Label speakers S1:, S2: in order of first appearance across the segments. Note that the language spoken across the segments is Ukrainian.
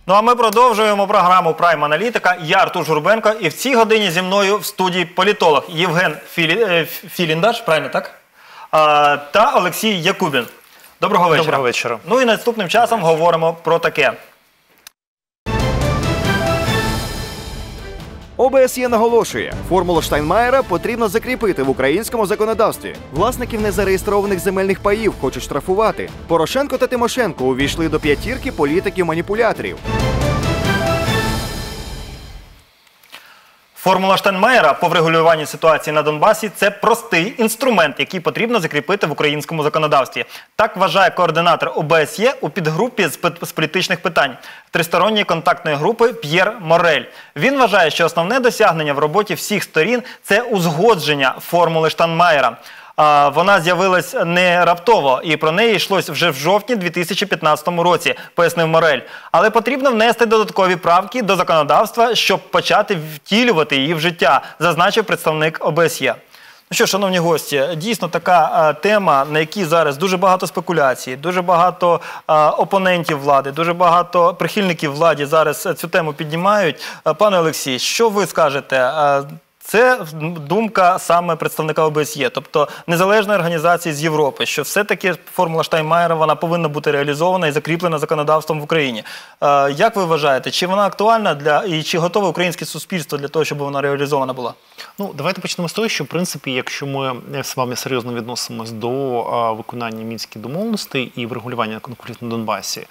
S1: Ну а ми продовжуємо програму «Прайм Аналітика». Я Артур Журбенко, і в цій годині зі мною в студії політолог Євген Філіндаш, правильно так? Та Олексій Якубін. Доброго вечора.
S2: Доброго вечора.
S1: Ну і наступним часом говоримо про таке.
S3: ОБСЄ наголошує, формулу Штайнмаєра потрібно закріпити в українському законодавстві. Власників незареєстрованих земельних паїв хочуть штрафувати. Порошенко та Тимошенко увійшли до п'ятірки політиків-маніпуляторів.
S1: Формула Штайнмаєра по врегулюванню ситуації на Донбасі – це простий інструмент, який потрібно закріпити в українському законодавстві. Так вважає координатор ОБСЄ у підгрупі з політичних питань тристоронньої контактної групи П'єр Морель. Він вважає, що основне досягнення в роботі всіх сторін – це узгодження формули Штайнмаєра. Вона з'явилась не раптово, і про неї йшлось вже в жовтні 2015 році, пояснив Морель. Але потрібно внести додаткові правки до законодавства, щоб почати втілювати її в життя, зазначив представник ОБСЄ. Ну що, шановні гості, дійсно така тема, на якій зараз дуже багато спекуляцій, дуже багато опонентів влади, дуже багато прихильників влади зараз цю тему піднімають. Пане Олексій, що ви скажете? Це думка саме представника ОБСЄ, тобто незалежної організації з Європи, що все-таки формула Штайнмаєра вона повинна бути реалізована і закріплена законодавством в Україні. Як ви вважаєте, чи вона актуальна і чи готове українське суспільство для того, щоб вона реалізована була?
S2: Ну, давайте почнемо з того, що, в принципі, якщо ми з вами серйозно відносимось до виконання Мінських домовленостей і врегулювання конфлікту на Донбасі,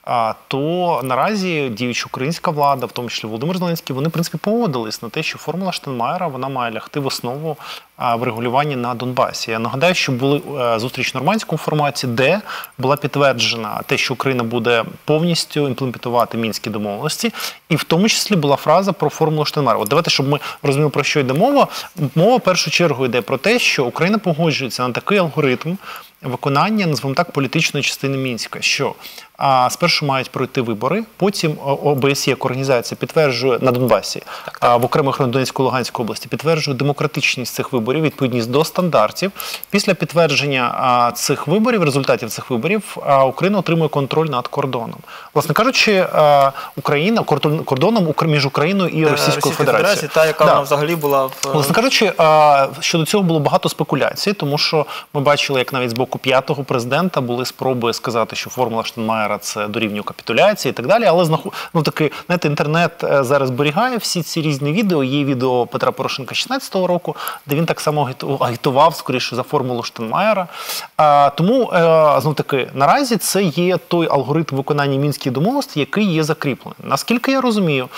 S2: то наразі діюча українська влада, в тому числі Володимир Зеленський, вони, в принципі, погодились на те, що формула Штайнмаєра, вона має лягти в основу врегулювання на Донбасі. Я нагадаю, що були зустріч в нормандському форматі, де була підтверджена те, що Україна буде повністю імплементувати Мінські домовленості, і в тому числі була фраза про формулу Штайнмаєра. От давайте, щоб ми розуміли, про що йде мова. Мова в першу чергу йде про те, що Україна погоджується на такий алгоритм виконання, назвемо так, політичної частини Мінська, що спершу мають пройти вибори, потім ОБСЄ як організація підтверджує на Донбасі, в окремих районах Донецької і Луганської області, підтверджує демократичність цих виборів, відповідність до стандартів. Після підтвердження цих виборів, результатів цих виборів, Україна отримує контроль над кордоном. Власне кажучи, Україна кордоном між Україною і Російською Федерацією.
S1: Та, яка вона взагалі була в...
S2: Власне кажучи, щодо цього було багато спекуляцій, тому що ми бачили, як навіть з боку п'ятого президента були спроби сказати, що формула Штайнмаєра це дорівнює капітуляції і так далі, але знаєте, інтернет зараз зберігає всі ці різні відео. Є відео Петра Порошенка 2016 року, де він так само агітував, скоріше, за формулу Штайнмаєра. Тому, знов-таки, наразі це є той алгоритм виконання Мінських домовленостей, який є закріплений. Наскільки я розумію,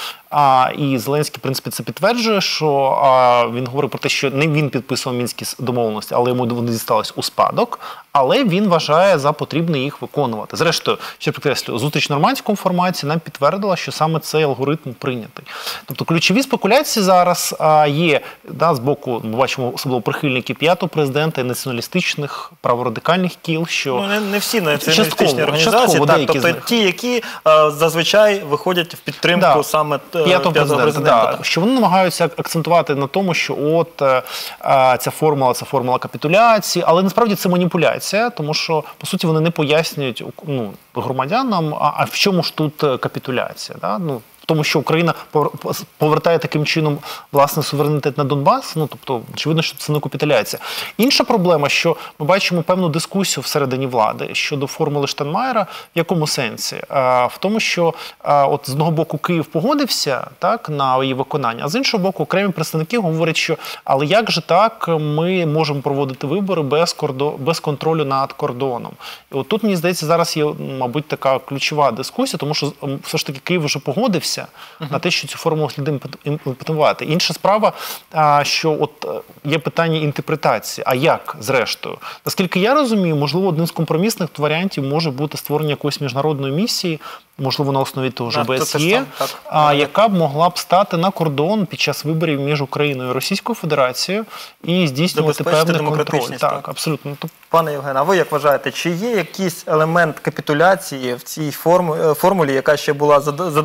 S2: і Зеленський, в принципі, це підтверджує, що він говорить про те, що не він підписував Мінські домовленості, але йому вони дістались у спадок, але він вважає за потрібне їх виконувати. Зрештою, ще підкреслюю, зустріч в нормандському форматі нам підтвердила, що саме цей алгоритм прийнятий. Тобто ключові спекуляції зараз є, з боку, ми бачимо, особливо прихильників п'ятого президента і націоналістичних, праворадикальних кіл, що...
S1: Ну, не всі націоналістичні організації, тобто ті, які зазвичай виходять в підтримку саме п'ятого президента.
S2: Що вони намагаються акцентувати на тому, що от ця формула капітуляції, але насправді це маніпуляція, тому що, по суті, вони не пояснюють громадянам, а в чому ж тут капітуляція, тому що Україна повертає таким чином власне суверенітет на Донбас, тобто очевидно, що це не капітуляція. Інша проблема, що ми бачимо певну дискусію всередині влади щодо формули Штайнмаєра, в якому сенсі? В тому, що от з одного боку Київ погодився на її виконання, а з іншого боку окремі представники говорять, що але як же так ми можемо проводити вибори без контролю над кордоном? І от тут, мені здається, зараз є, мабуть, така ключова дискусія, тому що все ж таки Київ вже погодився на те, що цю формулу слід імплементувати. Інша справа, що от є питання інтерпретації. А як, зрештою? Наскільки я розумію, можливо, одним з компромісних варіантів може бути створення якоїсь міжнародної місії, можливо, на основі того ж ОБСЄ, яка б могла б стати на кордон під час виборів між Україною і Російською Федерацією і здійснювати певний контроль. Так, абсолютно.
S1: Пане Євген, а ви як вважаєте, чи є якийсь елемент капітуляції в цій формулі, яка ще була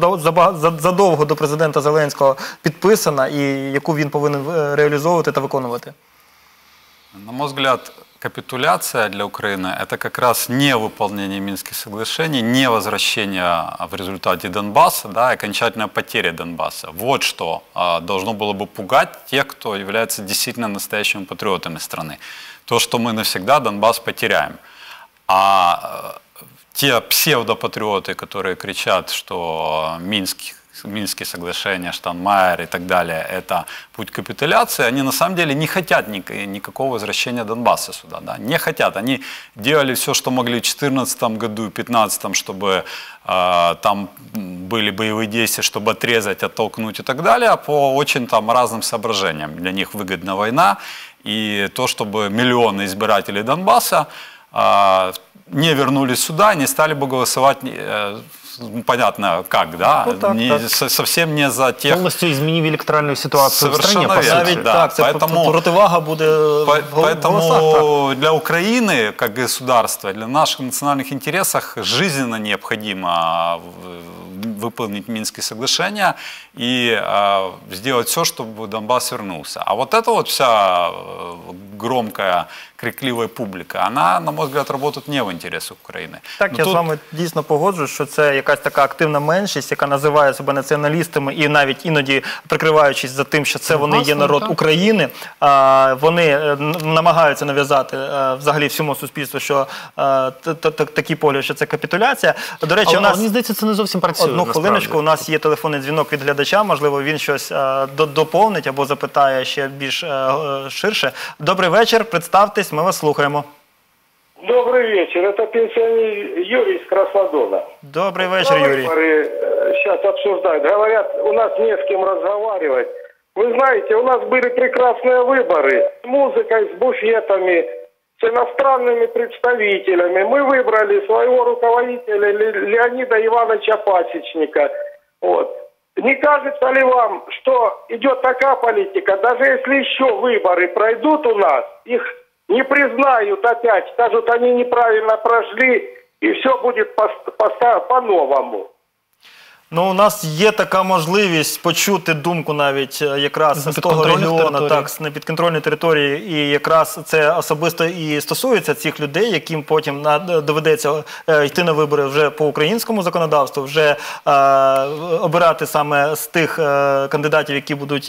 S1: задовго до президента Зеленського підписана і яку він повинен реалізовувати та виконувати?
S4: На мой взгляд, капитуляция для Украины – это как раз не выполнение Минских соглашений, не возвращение в результате Донбасса, да, и окончательная потеря Донбасса. Вот что должно было бы пугать тех, кто является действительно настоящими патриотами страны. То, что мы навсегда Донбасс потеряем. А те псевдопатриоты, которые кричат, что Минские соглашения, Штайнмайер и так далее, это путь капитуляции, они на самом деле не хотят никакого возвращения Донбасса сюда. Да? Не хотят. Они делали все, что могли в 2014 году и 2015, чтобы там были боевые действия, чтобы отрезать, оттолкнуть и так далее, по очень там разным соображениям. Для них выгодна война и то, чтобы миллионы избирателей Донбасса не вернулись сюда, не стали бы голосовать, понятно как, да,
S1: ну, так.
S4: Совсем не за тех...
S2: Полностью изменив электоральную ситуацию в стране,
S4: Совершенно
S2: по
S4: верно,
S2: суті.
S1: Навіть
S4: да.
S1: так, це
S4: Поэтому-
S1: противага буде в голосах. Так.
S4: Поэтому для Украины, как государства, для наших национальных интересов жизненно необходимо выполнить Минские соглашения и сделать все, чтобы Донбасс вернулся. А вот эта вот вся громкая, крикливая публика, она, на мой взгляд, работает не в интересах Украины.
S1: Так,
S4: Но
S1: я з
S4: тут-
S1: вами дійсно погоджуюсь, що це якась така активна меншість, яка називає себе націоналістами і навіть іноді прикриваючись за тим, що це вони є
S2: Власне,
S1: народ
S2: так.
S1: України, вони намагаються нав'язати взагалі всьому суспільству, що такий погляд, що це капітуляція. До речі,
S2: Але,
S1: у нас...
S2: мені здається, це не зовсім працює.
S1: Одну хвилиночку, у нас є телефонний дзвінок від глядача, можливо, він щось доповнить або запитає ще більш ширше. Добрий вечір, представтесь, ми вас слухаємо.
S5: Добрый вечер, это пенсионер Юрий из Краснодона.
S1: Добрий вечір, Юрій.
S5: Выборы сейчас обсуждают, говорят, у нас не с кем разговаривать. Вы знаете, у нас были прекрасные выборы с музыкой, с буфетами, с иностранными представителями. Мы выбрали своего руководителя Леонида Ивановича Пасечника. Вот. Не кажется ли вам, что идет такая политика, даже если еще выборы пройдут у нас, их не признают опять, скажут, они неправильно прошли, и все будет по-новому.
S1: Ну, у нас є така можливість почути думку навіть якраз з того
S2: непідконтрольних
S1: регіону,
S2: територій.
S1: так, з непідконтрольної території, і якраз це особисто і стосується цих людей, яким потім доведеться йти на вибори вже по українському законодавству, вже обирати саме з тих кандидатів, які будуть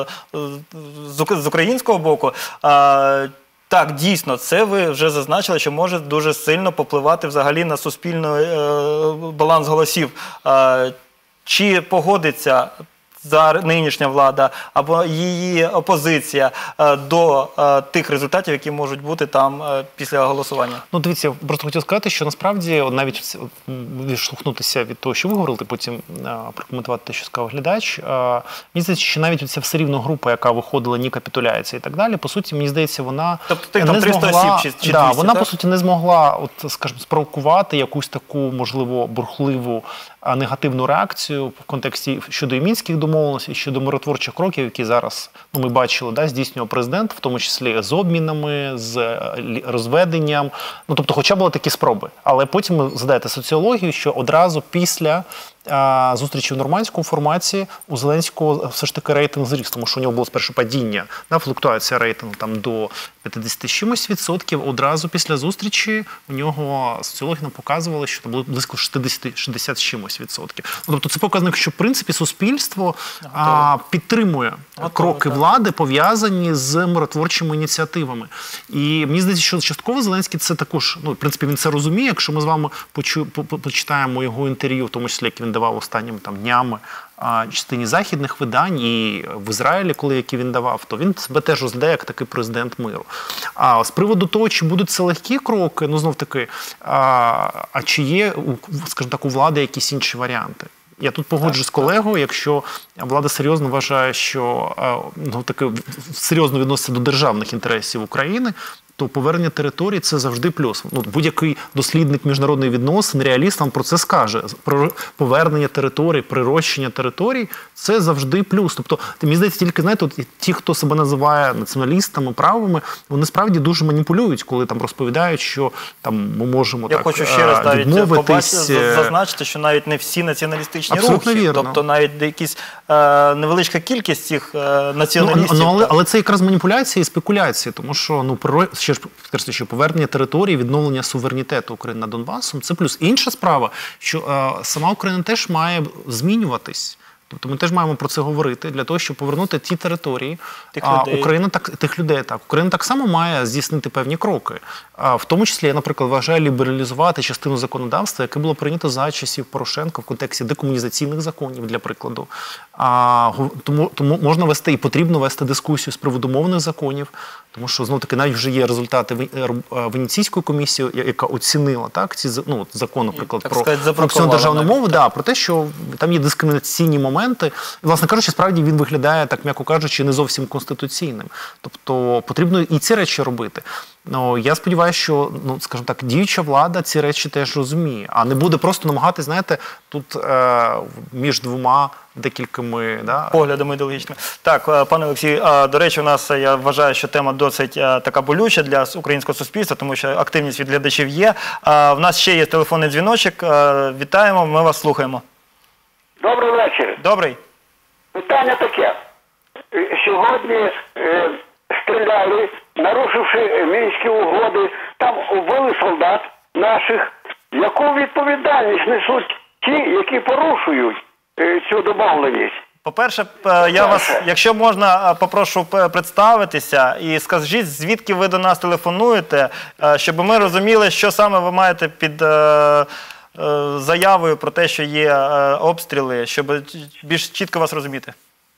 S1: з українського боку. Так, дійсно, це ви вже зазначили, що може дуже сильно попливати взагалі на суспільний баланс голосів. Чи погодиться нинішня влада або її опозиція до тих результатів, які можуть бути там після голосування?
S2: Ну, дивіться, просто хотів сказати, що насправді навіть відштовхнутися від того, що ви говорили, потім прокоментувати те, що сказав глядач. Мені здається, що навіть ця все рівно група, яка виходила, ні капітуляція і так далі, по суті, мені здається, вона
S1: Тобто тих
S2: не
S1: там 300
S2: змогла,
S1: осіб чи 200,
S2: да, вона,
S1: так?
S2: по суті, не змогла, от, скажімо, спровокувати якусь таку, можливо, бурхливу негативну реакцію в контексті щодо і мінських домовленостей, щодо миротворчих кроків, які зараз, ну, ми бачили, да, здійснював президент, в тому числі з обмінами, з розведенням. Ну, тобто, хоча були такі спроби. Але потім ви задаєте соціологію, що одразу після зустрічі в нормандському форматі у Зеленського все ж таки рейтинг зріс, тому що у нього було спершу падіння, флуктуація рейтингу там до 50 чимось відсотків. Одразу після зустрічі у нього соціологи нам показували, що там було близько 60 чимось відсотків. Тобто це показник, що в принципі суспільство підтримує кроки влади, пов'язані з миротворчими ініціативами. І мені здається, що частково Зеленський це також, ну, в принципі, він це розуміє, якщо ми з вами почитаємо його інтерв'ю, в тому числі, як він давав останніми там днями частині західних видань і в Ізраїлі, які він давав, то він себе теж розглядає як такий президент миру. А з приводу того, чи будуть це легкі кроки, ну, знов-таки, а чи є, скажімо так, у влади якісь інші варіанти? Я тут погоджуюсь з колегою, якщо влада серйозно вважає, що, ну, таки, серйозно відноситься до державних інтересів України, то повернення територій – це завжди плюс. Ну, будь-який дослідник міжнародних відносин, реаліст вам про це скаже. Про повернення територій, прирощення територій – це завжди плюс. Тобто, мені здається, тільки, знаєте, от ті, хто себе називає націоналістами, правими, вони справді дуже маніпулюють, коли там розповідають, що там ми можемо
S1: Я
S2: так
S1: хочу ще раз навіть
S2: відмовитись.
S1: зазначити, що навіть не всі націоналістичні
S2: Абсолютно
S1: рухи,
S2: вірно.
S1: тобто навіть якісь невеличка кількість цих націоналістів.
S2: Але це якраз маніпуляції і спекуляції, тому що ще ж підкреслюю, що повернення території, відновлення суверенітету України над Донбасом – це плюс. Інша справа, що сама Україна теж має змінюватись. Тобто ми теж маємо про це говорити, для того, щоб повернути ті території. Україна так само має здійснити певні кроки. В тому числі, я, наприклад, вважаю лібералізувати частину законодавства, яке було прийнято за часів Порошенка в контексті декомунізаційних законів, для прикладу. Тому можна вести і потрібно вести дискусію з приводу мовних законів, тому що, знов-таки, навіть вже є результати Венеційської комісії, яка оцінила ці закон, наприклад, про всю державну мову, про те, що там є дискримінаційні моменти. І, власне кажучи, справді він виглядає, так м'яко кажучи, не зовсім конституційним. Тобто потрібно і ці речі робити. Я сподіваюся, що, скажімо так, діюча влада ці речі теж розуміє, а не буде просто намагатись, знаєте, тут між двома декількома
S1: поглядами ідеологічними. Так, пане Олексій, до речі, у нас, я вважаю, що тема досить така болюча для українського суспільства, тому що активність від глядачів є. В нас ще є телефонний дзвіночок. Вітаємо, ми вас слухаємо.
S6: Добрий вечір.
S1: Добрий.
S6: Питання таке. Сьогодні стріляли, нарушивши Мінські угоди, там убили солдат наших. Яку відповідальність несуть ті, які порушують цю домовленість?
S1: По-перше, я вас, якщо можна, попрошу представитися і скажіть, звідки ви до нас телефонуєте, щоб ми розуміли, що саме ви маєте під заявою про те, що є обстріли, щоб більш чітко вас розуміти.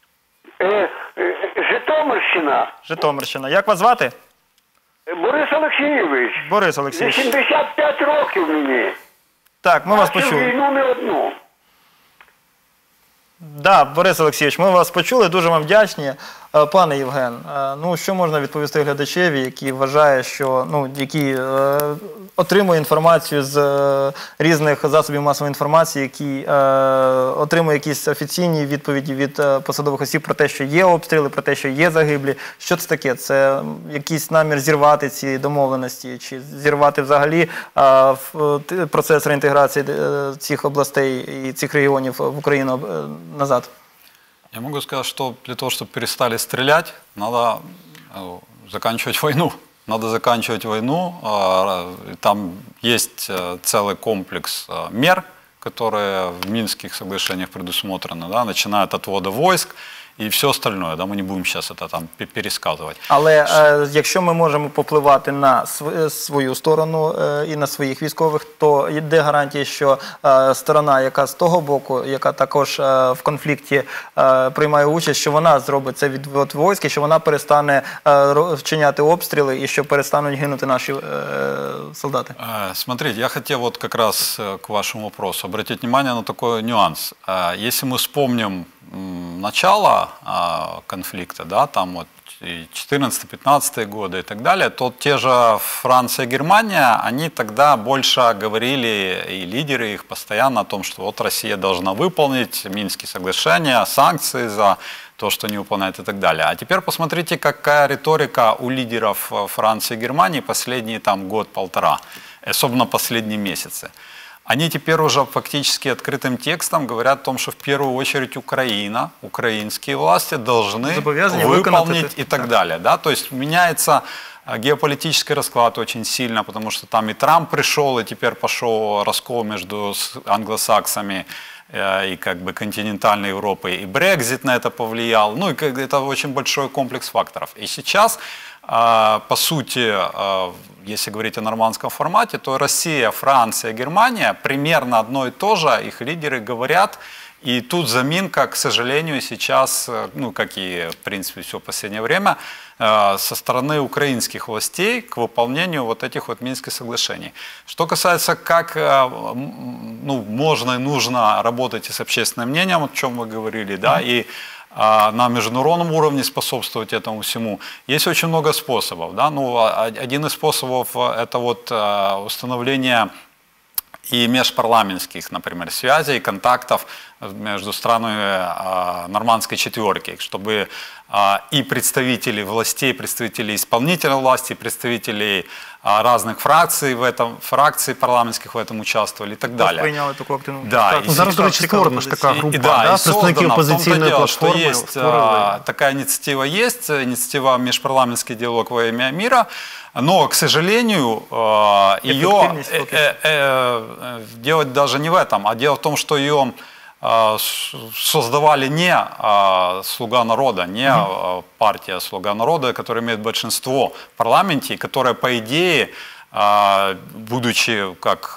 S6: Житомирщина.
S1: Житомирщина. Як вас звати?
S6: Борис Олексійович.
S1: Борис Олексійович.
S6: 85 років мені.
S1: Так, ми вас
S6: Бачив
S1: почули.
S6: війну не одну.
S1: Так, Борис Олексійович, ми вас почули, дуже вам вдячні. Пане Євген, що можна відповісти глядачеві, який вважає, що, який отримує інформацію з різних засобів масової інформації, який отримує якісь офіційні відповіді від посадових осіб про те, що є обстріли, про те, що є загиблі. Що це таке? Це якийсь намір зірвати ці домовленості, чи зірвати взагалі процес реінтеграції цих областей і цих регіонів в Україну назад?
S4: Я могу сказать, что для того, чтобы перестали стрелять, надо заканчивать войну. Надо заканчивать войну. Там есть целый комплекс мер, которые в Минских соглашениях предусмотрены, начиная от отвода войск і все остальное. Мы не будемо зараз це там пересказувати.
S1: Але якщо ми можемо попливати на свою сторону і на своїх військових, то де гарантія, що сторона, яка з того боку, яка також в конфлікті приймає участь, що вона зробить це відвод військ, що вона перестане вчиняти обстріли і що перестануть гинути наші солдати?
S4: Смотрите, я хотел вот как раз к вашему вопросу обратить внимание на такой нюанс. Если мы вспомним начало конфликта, там вот 14-15 годы и так далее, то те же Франция и Германия, они тогда больше говорили, и лидеры их постоянно о том, что вот Россия должна выполнить Минские соглашения, санкции за то, что не выполняет и так далее. А теперь посмотрите, какая риторика у лидеров Франции и Германии последние там год-полтора, особенно последние месяцы. Они теперь уже фактически открытым текстом говорят о том, что в первую очередь Украина, украинские власти должны выполнить и так далее. Да? То есть меняется геополитический расклад очень сильно, потому что там и Трамп пришел, и теперь пошел раскол между англосаксами и как бы континентальной Европой, и Брексит на это повлиял. Ну, и это очень большой комплекс факторов. И сейчас, по сути, если говорить о нормандском формате, то Россия, Франция, Германия примерно одно и то же, их лидеры говорят. И тут заминка, к сожалению, сейчас, как и, в принципе, все последнее время, со стороны украинских властей к выполнению вот этих вот Минских соглашений. Что касается, как можно и нужно работать и с общественным мнением, о чем вы говорили, да, и на международном уровне способствовать этому всему. Есть очень много способов. Да? Ну, один из способов – это вот установление и межпарламентских, например, связей, контактов между странами нормандской четверки, чтобы и представители властей, представители исполнительной власти, представители разных фракций парламентских в этом участвовали и так далее.
S1: Прийняли таку активну
S4: Да,
S2: Ну, зараз, до речі, створена ж така група,
S4: да,
S2: да,
S4: и создано.
S2: представники
S4: В том-то
S2: опозиційної
S4: дело, что
S2: платформи
S4: есть
S2: створили.
S4: такая инициатива «Межпарламентский диалог во имя мира», но, к сожалению, ее делать даже не в этом, а дело в том, что ее создавали не «Слуга народа», не партия «Слуга народа», которая имеет большинство в парламенте, и которая, по идее, будучи как,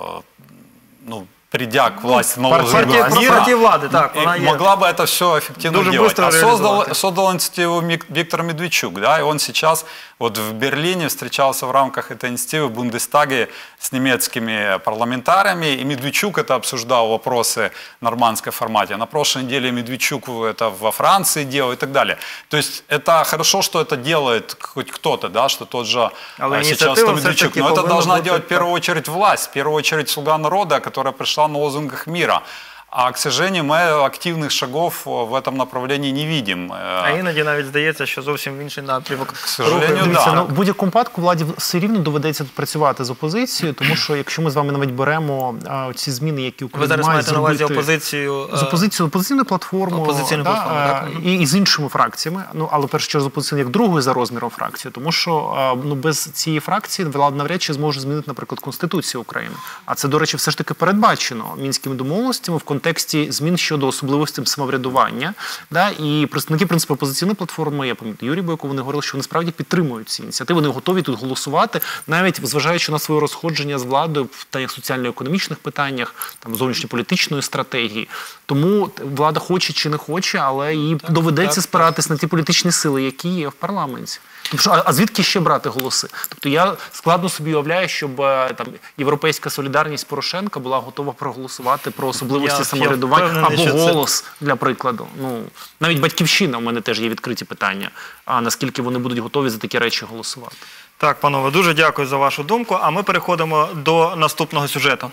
S4: ну, придя к власти нового мира,
S1: партії влади, так, вона є.
S4: могла бы это все эффективно
S1: Дуже
S4: делать.
S1: быстро
S4: А
S1: реализовать.
S4: создал инициативу Виктор Медведчук, да, и он сейчас вот в Берлине встречался в рамках этой инициативы в Бундестаге с немецкими парламентариями, и Медведчук это обсуждал вопросы в нормандском формате. На прошлой неделе Медведчук это во Франции делал и так далее. То есть это хорошо, что это делает хоть кто-то, да, что тот же
S1: Але
S4: сейчас
S1: ініціатива
S4: что
S1: все ж
S4: Медведчук,
S1: таки
S4: но это
S1: повинна
S4: должна
S1: бути,
S4: делать в
S1: так.
S4: первую очередь власть, в первую очередь «Слуга народа», которая пришла на лозунгах мира. А, к сожалению, мы активных шагов в этом направлении не видим.
S1: А іноді навіть здається, що зовсім в інший напрямок.
S4: К сожалению,
S1: рухаємося.
S2: Дивіться,
S4: да.
S2: ну, в будь-якому випадку владі все рівно доведеться працювати з опозицією, тому що якщо ми з вами навіть беремо ці зміни, які
S1: Ви
S2: Україна
S1: зараз
S2: має
S1: маєте на увазі
S2: зробити
S1: опозицію?
S2: з опозиційною платформою,
S1: Опозиційну платформу, так.
S2: і з іншими фракціями, ну але перш чергу з опозиційною як другою за розміром фракції, тому що ну без цієї фракції влада навряд чи зможе змінити, наприклад, Конституцію України. А це, до речі, все ж таки передбачено мінськими домовленостями в контексті змін щодо особливостей самоврядування. Да? І представники, в принципі, опозиційної платформи, я пам'ятаю, Юрій Бойко, вони говорили, що вони справді підтримують ці ініціативи, вони готові тут голосувати, навіть зважаючи на своє розходження з владою в соціально-економічних питаннях, там, зовнішньополітичної стратегії. Тому влада хоче чи не хоче, але їй доведеться спиратись на ті політичні сили, які є в парламенті. Тому що, а звідки ще брати голоси? Тобто я складно собі уявляю, щоб там «Європейська солідарність» Порошенка була готова проголосувати про особливості самоврядування або «Голос», для прикладу. Ну, навіть «Батьківщина», у мене теж є відкриті питання, а наскільки вони будуть готові за такі речі голосувати.
S1: Так, панове, дуже дякую за вашу думку, а ми переходимо до наступного сюжету.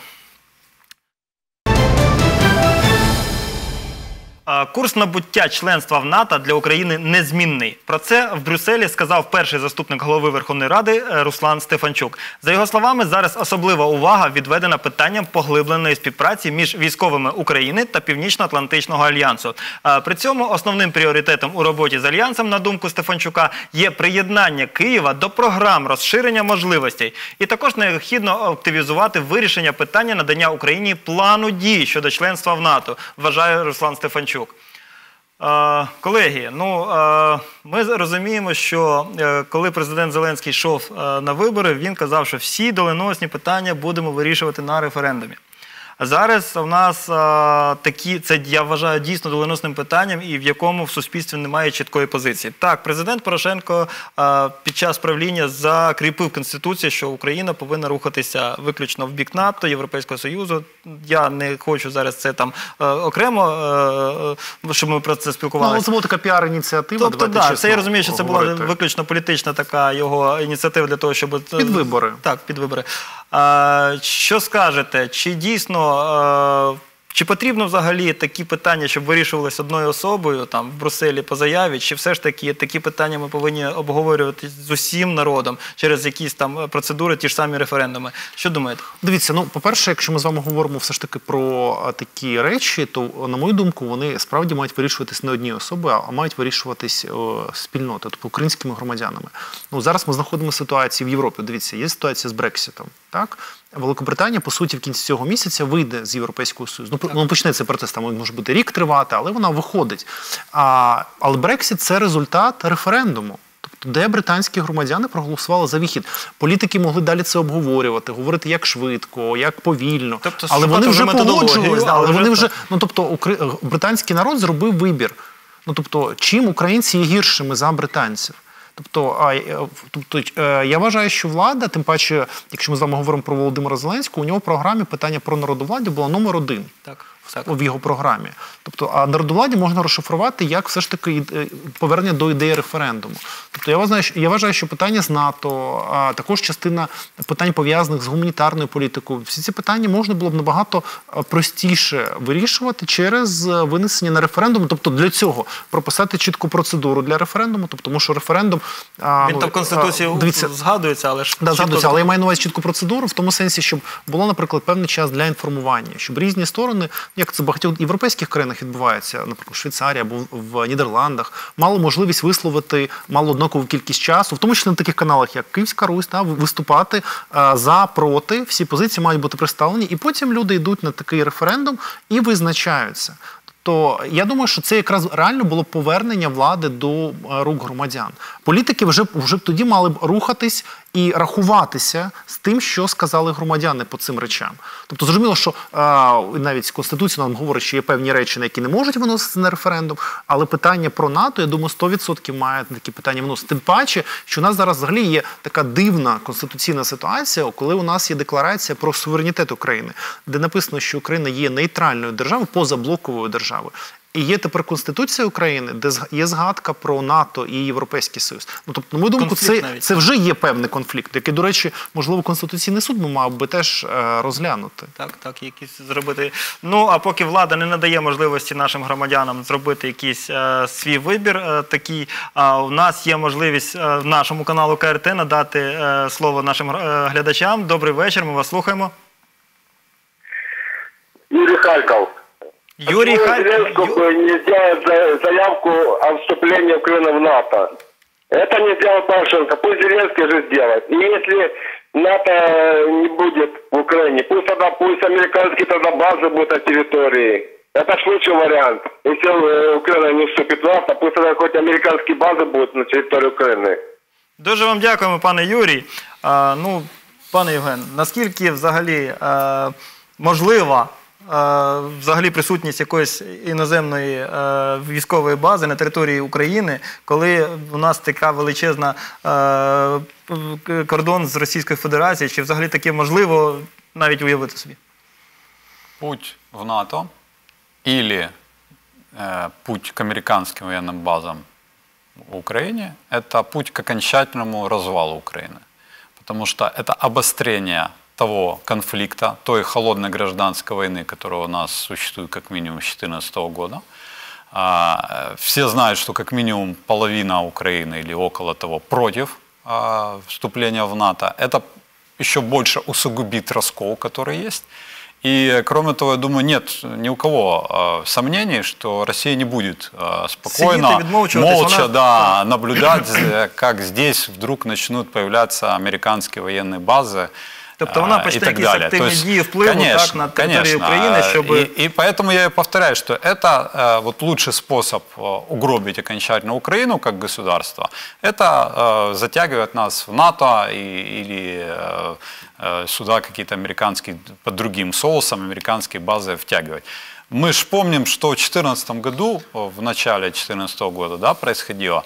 S1: Курс набуття членства в НАТО для України незмінний. Про це в Брюсселі сказав перший заступник голови Верховної Ради Руслан Стефанчук. За його словами, зараз особлива увага відведена питанням поглибленої співпраці між військовими України та Північно-Атлантичного альянсу. При цьому основним пріоритетом у роботі з альянсом, на думку Стефанчука, є приєднання Києва до програм розширення можливостей. І також необхідно активізувати вирішення питання надання Україні плану дій щодо членства в НАТО, вважає Руслан Стефанчук. Колеги, ми розуміємо, що коли президент Зеленський йшов на вибори, він казав, що всі доленосні питання будемо вирішувати на референдумі. А зараз у нас це, я вважаю, дійсно доленосним питанням, і в якому в суспільстві немає чіткої позиції. Так, президент Порошенко під час правління закріпив Конституцію, що Україна повинна рухатися виключно в бік НАТО, Європейського Союзу. Я не хочу зараз це там окремо, щоб ми про це спілкувалися.
S2: Ну, це була така піар-ініціатива.
S1: Тобто, так, це я розумію, що це була виключно політична така його ініціатива для того, щоб...
S2: Під вибори.
S1: Так, під вибори. Що скажете? Чи дійсно, чи потрібно взагалі такі питання, щоб вирішувалися одною особою там в Брюсселі по заяві, чи все ж таки такі питання ми повинні обговорювати з усім народом через якісь там процедури, ті ж самі референдуми? Що думаєте?
S2: Дивіться, ну, по-перше, якщо ми з вами говоримо все ж таки про такі речі, то, на мою думку, вони справді мають вирішуватись не однією особою, а мають вирішуватись спільнотою, тобто українськими громадянами. Ну, зараз ми знаходимо ситуацію в Європі. Дивіться, є ситуація з Брекситом, так? Великобританія, по суті, в кінці цього місяця вийде з Європейського Союзу. Ну, почнеться процес, там може бути рік тривати, але вона виходить. Але Брексит – це результат референдуму. Тобто, де британські громадяни проголосували за вихід. Політики могли далі це обговорювати, говорити як швидко, як повільно.
S1: Тобто,
S2: але вони вже погоджувалися. Але вони вже,
S1: ну,
S2: тобто, британський народ зробив вибір. Ну, тобто, чим українці є гіршими за британців? Тобто, я вважаю, що влада, тим паче, якщо ми з вами говоримо про Володимира Зеленського, у нього в програмі питання про народовладдя було номер 1.
S1: Так.
S2: в його програмі. Тобто, а народовладі можна розшифрувати як все ж таки повернення до ідеї референдуму. Тобто я вважаю, що питання з НАТО, а також частина питань пов'язаних з гуманітарною політикою, всі ці питання можна було б набагато простіше вирішувати через винесення на референдум. Тобто для цього прописати чітку процедуру для референдуму, тобто, тому що референдум...
S1: Він там в Конституції згадується, але ж...
S2: Да, згадується, але я маю на увазі чітку процедуру в тому сенсі, щоб було, наприклад, певний час для інформування, щоб різні сторони, як це в багатьох європейських країнах відбувається, наприклад, в Швейцарії або в Нідерландах, мали можливість висловити малу однакову кількість часу, в тому числі на таких каналах, як Київська Русь, виступати за, проти, всі позиції мають бути представлені, і потім люди йдуть на такий референдум і визначаються. То я думаю, що це якраз реально було повернення влади до рук громадян. Політики вже тоді мали б рухатись і рахуватися з тим, що сказали громадяни по цим речам. Тобто, зрозуміло, що навіть Конституція нам говорить, що є певні речі, на які не можуть виносити на референдум, але питання про НАТО, я думаю, 100% має такі питання виносити. Тим паче, що у нас зараз взагалі є така дивна конституційна ситуація, коли у нас є декларація про суверенітет України, де написано, що Україна є нейтральною державою, позаблоковою державою. І є тепер Конституція України, де є згадка про НАТО і Європейський Союз. Ну, тобто, на мою думку, це вже є певний конфлікт, який, до речі, можливо, Конституційний суд мав би теж розглянути.
S1: Так, якісь зробити. Ну, а поки влада не надає можливості нашим громадянам зробити якийсь свій вибір такий, у нас є можливість в нашому каналу КРТ надати слово нашим глядачам. Добрий вечір, ми вас слухаємо.
S5: Юрий Харьков.
S1: Юрий Харьков.
S5: Не сделать заявку о вступлении Украины в НАТО. Это не сделал Порошенко. Пусть Зеленский же сделает. И если НАТО не будет в Украине, пусть американские тогда базы будут на территории. Это ж лучший вариант. Если Украина не вступит в НАТО, пусть тогда хоть американские базы будут на территории Украины.
S1: Дуже вам дякуємо, пане Юрій. Пане Євген, наскільки взагалі можлива взагалі присутність якоїсь іноземної військової бази на території України, коли у нас така величезна кордон з Російською Федерацією, чи взагалі таке можливо навіть уявити собі?
S4: Путь в НАТО или путь к американским военным базам в Украине – это путь к окончательному развалу Украины. Потому что это обострение того конфликта, той холодной гражданской войны, которая у нас существует как минимум с 2014 года. Все знают, что как минимум половина Украины или около того против вступления в НАТО. Это еще больше усугубит раскол, который есть. И, кроме того, я думаю, нет ни у кого сомнений, что Россия не будет спокойно, молча наблюдать, как здесь вдруг начнут появляться американские военные базы.
S1: Тобто вона почне якісь активні дії впливу на територію України, щоб...
S4: И поэтому я и повторяю, что это вот лучший способ угробить окончательно Украину как государство, это затягивать нас в НАТО или сюда какие-то американские, под другим соусом американские базы втягивать. Мы же помним, что в 2014 году, в начале 2014 года, происходила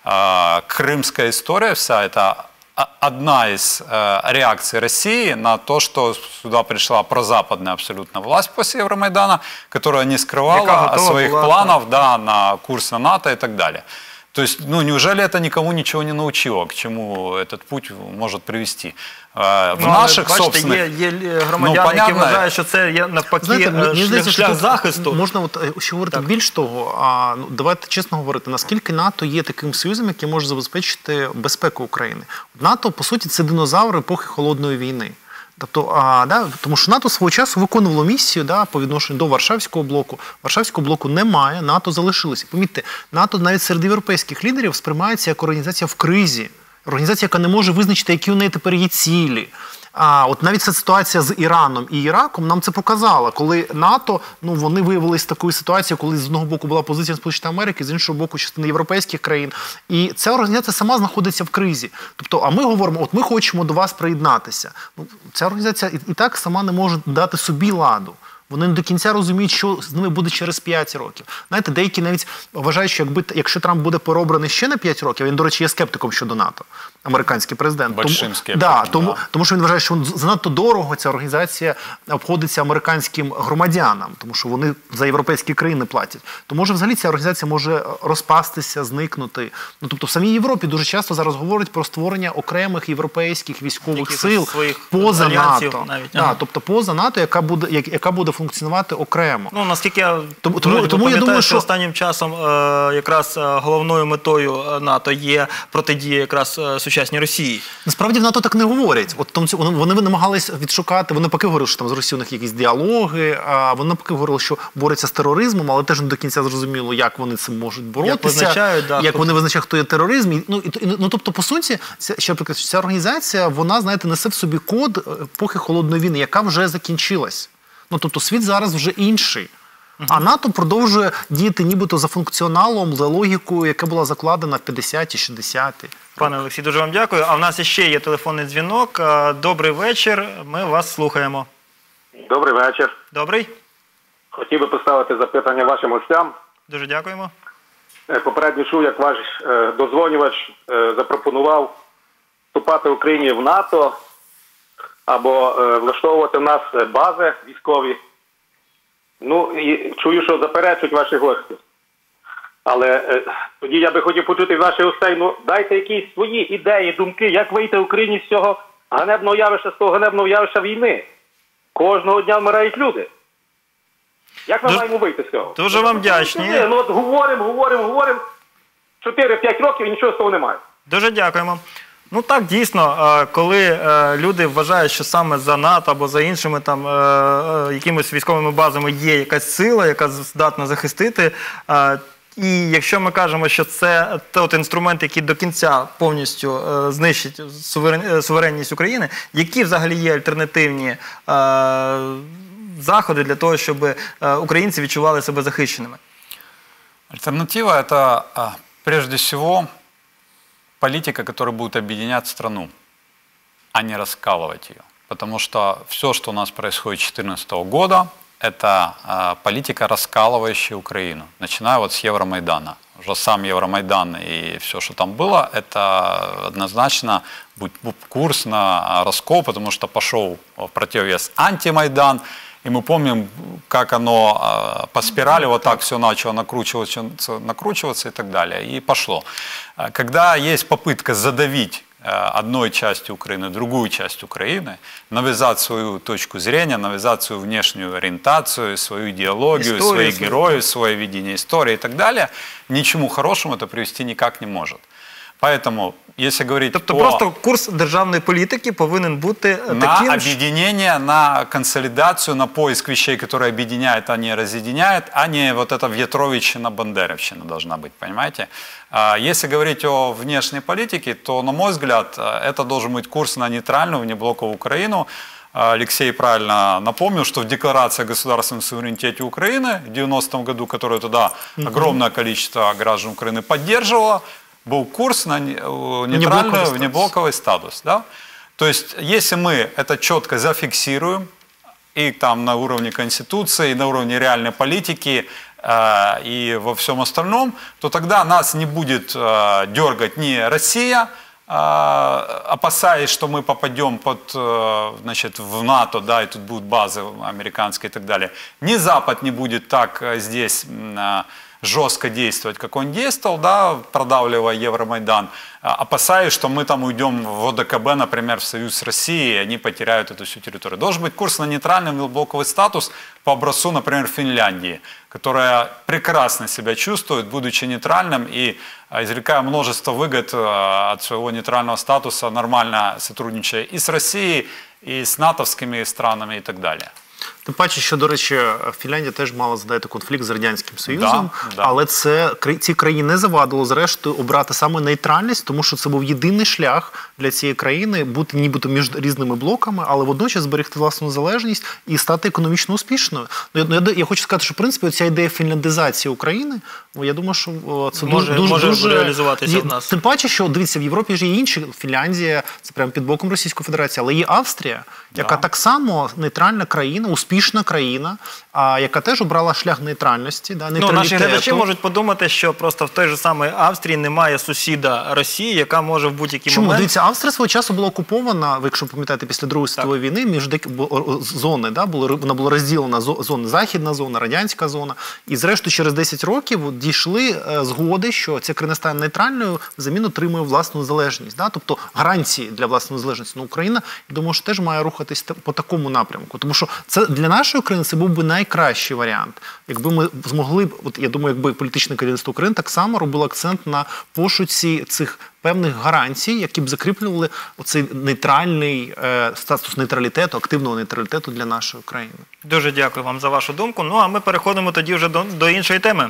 S4: крымская история вся, это одна из реакций России на то, что сюда пришла прозападная абсолютно власть после Евромайдана, которая не скрывала своих планов на курс на НАТО и так далее. То есть, неужели это никому ничего не научило, к чему этот путь может привести? В наших собственних...
S1: Є громадяни, які вважають, що це є навпаки шлях захисту.
S2: Можна ще говорити більш того, давайте чесно говорити, наскільки НАТО є таким союзом, який може забезпечити безпеку України. НАТО, по суті, це динозавр епохи Холодної війни. Тобто, тому що НАТО свого часу виконувало місію по відношенню до Варшавського блоку. Варшавського блоку немає, НАТО залишилося. Помітьте, НАТО навіть серед європейських лідерів сприймається як організація в кризі. Організація, яка не може визначити, які у неї тепер є цілі. От навіть ця ситуація з Іраном і Іраком нам це показала, коли НАТО, вони виявилися такою ситуацією, коли з одного боку була позиція Сполучених Америки, з іншого боку частина європейських країн. І ця організація сама знаходиться в кризі. Тобто, а ми говоримо, от ми хочемо до вас приєднатися. Ця організація і так сама не може дати собі ладу. Вони не до кінця розуміють, що з ними буде через 5 років. Знаєте, деякі навіть вважають, що якщо Трамп буде переобраний ще на 5 років, він, до речі, є скептиком щодо НАТО, американський президент.
S4: Большим скептиком,
S2: Тому що він вважає, що занадто дорого ця організація обходиться американським громадянам, тому що вони за європейські країни платять. То може взагалі ця організація може розпастися, зникнути. Ну, тобто в самій Європі дуже часто зараз говорять про створення окремих європейських військових сил поза НАТО. Тобто поза НАТО, яка буде функціонувати окремо.
S1: Ну, наскільки я
S2: тому я думаю, що
S1: останнім часом якраз головною метою НАТО є протидія якраз сучасній Росії.
S2: Насправді в НАТО так не говорять. Вони намагались відшукати, вони поки говорили, що там з Росією у них якісь діалоги, а вони поки говорили, що борються з тероризмом, але теж не до кінця зрозуміло, як вони цим можуть боротися, як вони визначають, хто є тероризм. Тобто, по суті, ця організація, вона, знаєте, несе в собі код епохи Холодної війни, яка вже закінчилась. Тобто світ зараз вже інший. А НАТО продовжує діяти нібито за функціоналом, за логікою, яка була закладена в 50-ті, 60-ті.
S1: Пане Олексій, дуже вам дякую. А в нас ще є телефонний дзвінок. Добрий вечір, ми вас слухаємо.
S7: Добрий вечір.
S1: Добрий.
S7: Хотів би поставити запитання вашим гостям.
S1: Дуже дякуємо.
S7: Попередньо чув, як ваш дозвонювач запропонував вступати Україні в НАТО або влаштовувати в нас бази військові. Ну, і чую, що заперечують ваші гості. Але тоді я би хотів почути від ваших гостей, дайте якісь свої ідеї, думки, як вийти Україні з цього ганебного явища, з того ганебного явища війни. Кожного дня вмирають люди. Як ми маємо вийти з цього?
S1: Дуже вам вдячні.
S7: Говоримо, 4-5 років і нічого з того немає.
S1: Дуже дякуємо. Ну так, дійсно, коли люди вважають, що саме за НАТО або за іншими там якимись військовими базами є якась сила, яка здатна захистити, і якщо ми кажемо, що це той інструмент, який до кінця повністю знищить суверенність України, які взагалі є альтернативні заходи для того, щоб українці відчували себе захищеними?
S4: Альтернатива – это прежде всего политика, которая будет объединять страну, а не раскалывать ее. Потому что все, что у нас происходит с 2014 года, это политика, раскалывающая Украину, начиная вот с Евромайдана. Уже сам Евромайдан и все, что там было, это однозначно будет курс на раскол, потому что пошел в противовес антимайдан. И мы помним, как оно по спирали вот так все начало накручиваться и так далее. И пошло. Когда есть попытка задавить одной частью Украины, другую часть Украины, навязать свою точку зрения, навязать свою внешнюю ориентацию, свою идеологию, своих героев, свое видение истории и так далее, ничему хорошему это привести никак не может. Поэтому, если говорить
S1: тобто просто курс державної політики повинен бути таким...
S4: На объединение, на консолидацию, на поиск вещей, которые объединяют, а не разъединяют, а не вот эта Вьетровичщина, Бандеровщина должна быть, понимаете? Если говорить о внешней политике, то, на мой взгляд, это должен быть курс на нейтральную, внеблоковую Украину. Алексей правильно напомнил, что в Декларации о государственном суверенитете Украины в 90-м году, которую тогда огромное количество граждан Украины поддерживало, был курс на нейтральный внеблоковый статус. Да? То есть, если мы это четко зафиксируем, и там на уровне Конституции, и на уровне реальной политики, и во всем остальном, то тогда нас не будет дергать ни Россия, опасаясь, что мы попадем в НАТО, да, и тут будут базы американские и так далее. Ни Запад не будет так здесь жестко действовать, как он действовал, да, продавливая Евромайдан, опасаясь, что мы там уйдем в ОДКБ, например, в союз с Россией, и они потеряют эту всю территорию. Должен быть курс на нейтральный внеблоковый статус по образцу, например, Финляндии, которая прекрасно себя чувствует, будучи нейтральным и извлекая множество выгод от своего нейтрального статуса, нормально сотрудничая и с Россией, и с натовскими странами и так далее.
S2: Тим паче, що, до речі, Фінляндія теж мала задати конфлікт з Радянським Союзом, але ці країни не завадило, зрештою, обрати саме нейтральність, тому що це був єдиний шлях для цієї країни бути нібито між різними блоками, але водночас зберегти власну незалежність і стати економічно успішною. Я хочу сказати, що, в принципі, ця ідея фінляндизації України, Я думаю, що це
S1: може реалізуватися в нас.
S2: Тим паче, що, дивіться, в Європі ж є інші. Фінляндія, це прямо під боком Російської Федерації, але є Австрія, яка так само нейтральна країна, успішна країна, яка теж обрала шлях нейтральності, нейтралітету.
S1: Наші глядачі можуть подумати, що просто в той же самій Австрії немає сусіда Росії, яка може в будь-який момент...
S2: Дивіться, Австрія свого часу була окупована, ви, якщо пам'ятаєте, після Другої світової війни, між зони, вона була розділена, зона, західна зона, радянська зона, і зрештою через 10 років дійшли згоди, що ця країна стане нейтральною, взамін отримує власну залежність. Тобто гарантії для власної залежності. Україна, я думаю, що теж має рухатись по такому напрямку. Тому що це для нашої країни це був би найкращий варіант. Якби ми змогли б, я думаю, якби політичне керівництво України так само робило акцент на пошуці цих певних гарантій, які б закріплювали оцей нейтральний статус нейтралітету, активного нейтралітету для нашої країни.
S1: Дуже дякую вам за вашу думку. А ми переходимо тоді вже до іншої теми.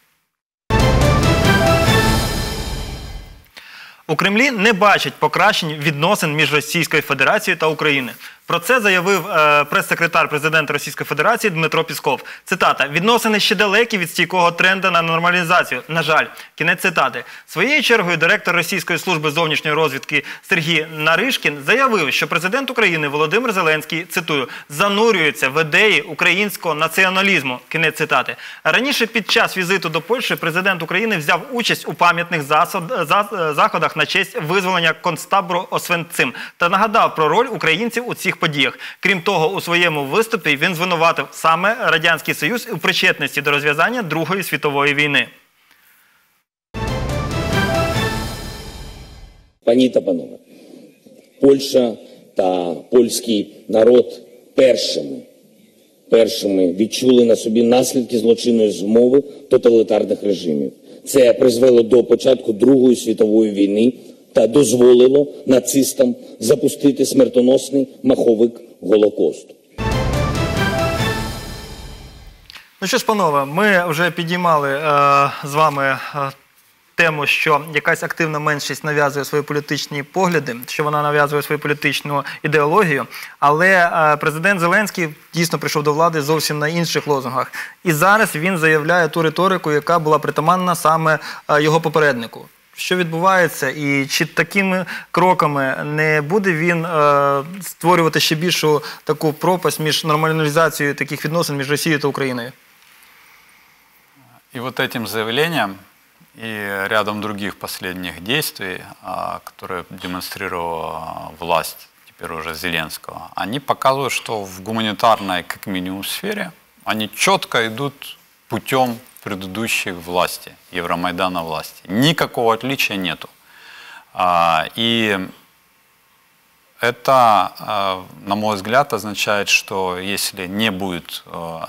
S1: У Кремлі не бачать покращень відносин між Російською Федерацією та Україною. Про це заявив прес-секретар президента Російської Федерації Дмитро Пісков. Цитата: «Відносини ще далекі від стійкого тренду на нормалізацію. На жаль». Кінець цитати. Своєю чергою директор Російської служби зовнішньої розвідки Сергій Наришкін заявив, що президент України Володимир Зеленський, цитую, «занурюється в ідеї українського націоналізму». Кінець цитати. Раніше під час візиту до Польщі президент України взяв участь у пам'ятних заходах на честь визволення концтабору Освенцим та нагадав про роль українців у цих подіях. Крім того, у своєму виступі він звинуватив саме Радянський Союз у причетності до розв'язання Другої світової війни.
S8: Пані та панове, Польща та польський народ першими відчули на собі наслідки злочинної змови тоталітарних режимів. Це призвело до початку Другої світової війни та дозволило нацистам запустити смертоносний маховик Голокосту.
S1: Ну що ж, панове, ми вже підіймали з вами тему, що якась активна меншість нав'язує свої політичні погляди, що вона нав'язує свою політичну ідеологію, але президент Зеленський дійсно прийшов до влади зовсім на інших лозунгах. І зараз він заявляє ту риторику, яка була притаманна саме його попереднику. Що відбувається і чи такими кроками не буде він створювати ще більшу таку пропасть між нормалізацією таких відносин між Росією та Україною?
S4: И вот этим заявлением и рядом других последних действий, которые демонстрировала власть теперь уже Зеленского, они показывают, что в гуманитарной, как минимум, сфере они четко идут путем предыдущих власти, Евромайдана власти. Никакого отличия нету. И это, на мой взгляд, означает, что если не будет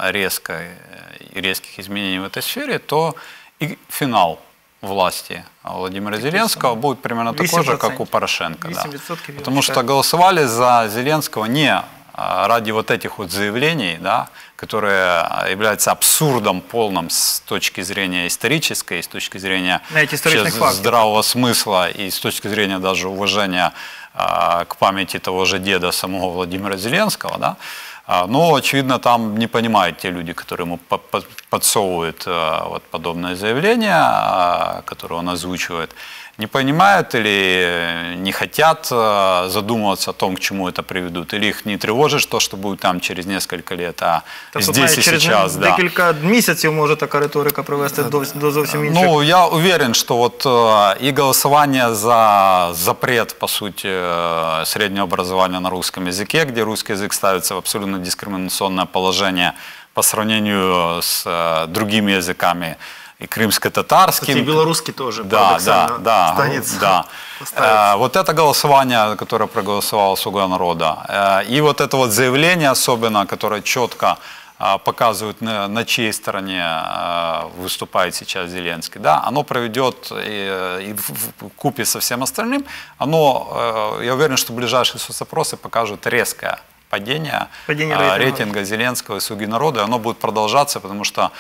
S4: резких изменений в этой сфере, то и финал власти Владимира Зеленского будет примерно такой же, как у Порошенко. Да. Потому что голосовали за Зеленского не ради вот этих вот заявлений, да, которые являются абсурдом полным с точки зрения исторической, с точки зрения здравого смысла и с точки зрения даже уважения к памяти того же деда самого Владимира Зеленского, да. Но, очевидно, там не понимают те люди, которые ему подсовывают вот подобное заявление, которое он озвучивает. Не понимают или не хотят задумываться о том, к чему это приведут, или их не тревожит то, что будет там через несколько лет, а здесь и сейчас.
S1: Через декілька місяців може така риторика привести до зовсім інших.
S4: Ну, я уверен, что вот и голосование за запрет, по сути, среднего образования на русском языке, где русский язык ставится в абсолютно дискриминационное положение по сравнению с другими языками, и крымско-татарским.
S2: И белорусский тоже.
S4: Да. Вот это голосование, которое проголосовало «Слуга народа», и вот это вот заявление особенно, которое четко показывает, на чьей стороне выступает сейчас Зеленский, да, оно проведет и вкупе со всем остальным, я уверен, что ближайшие соцопросы покажут резкое падение рейтинга Зеленского и «Слуги народа», и оно будет продолжаться, потому что,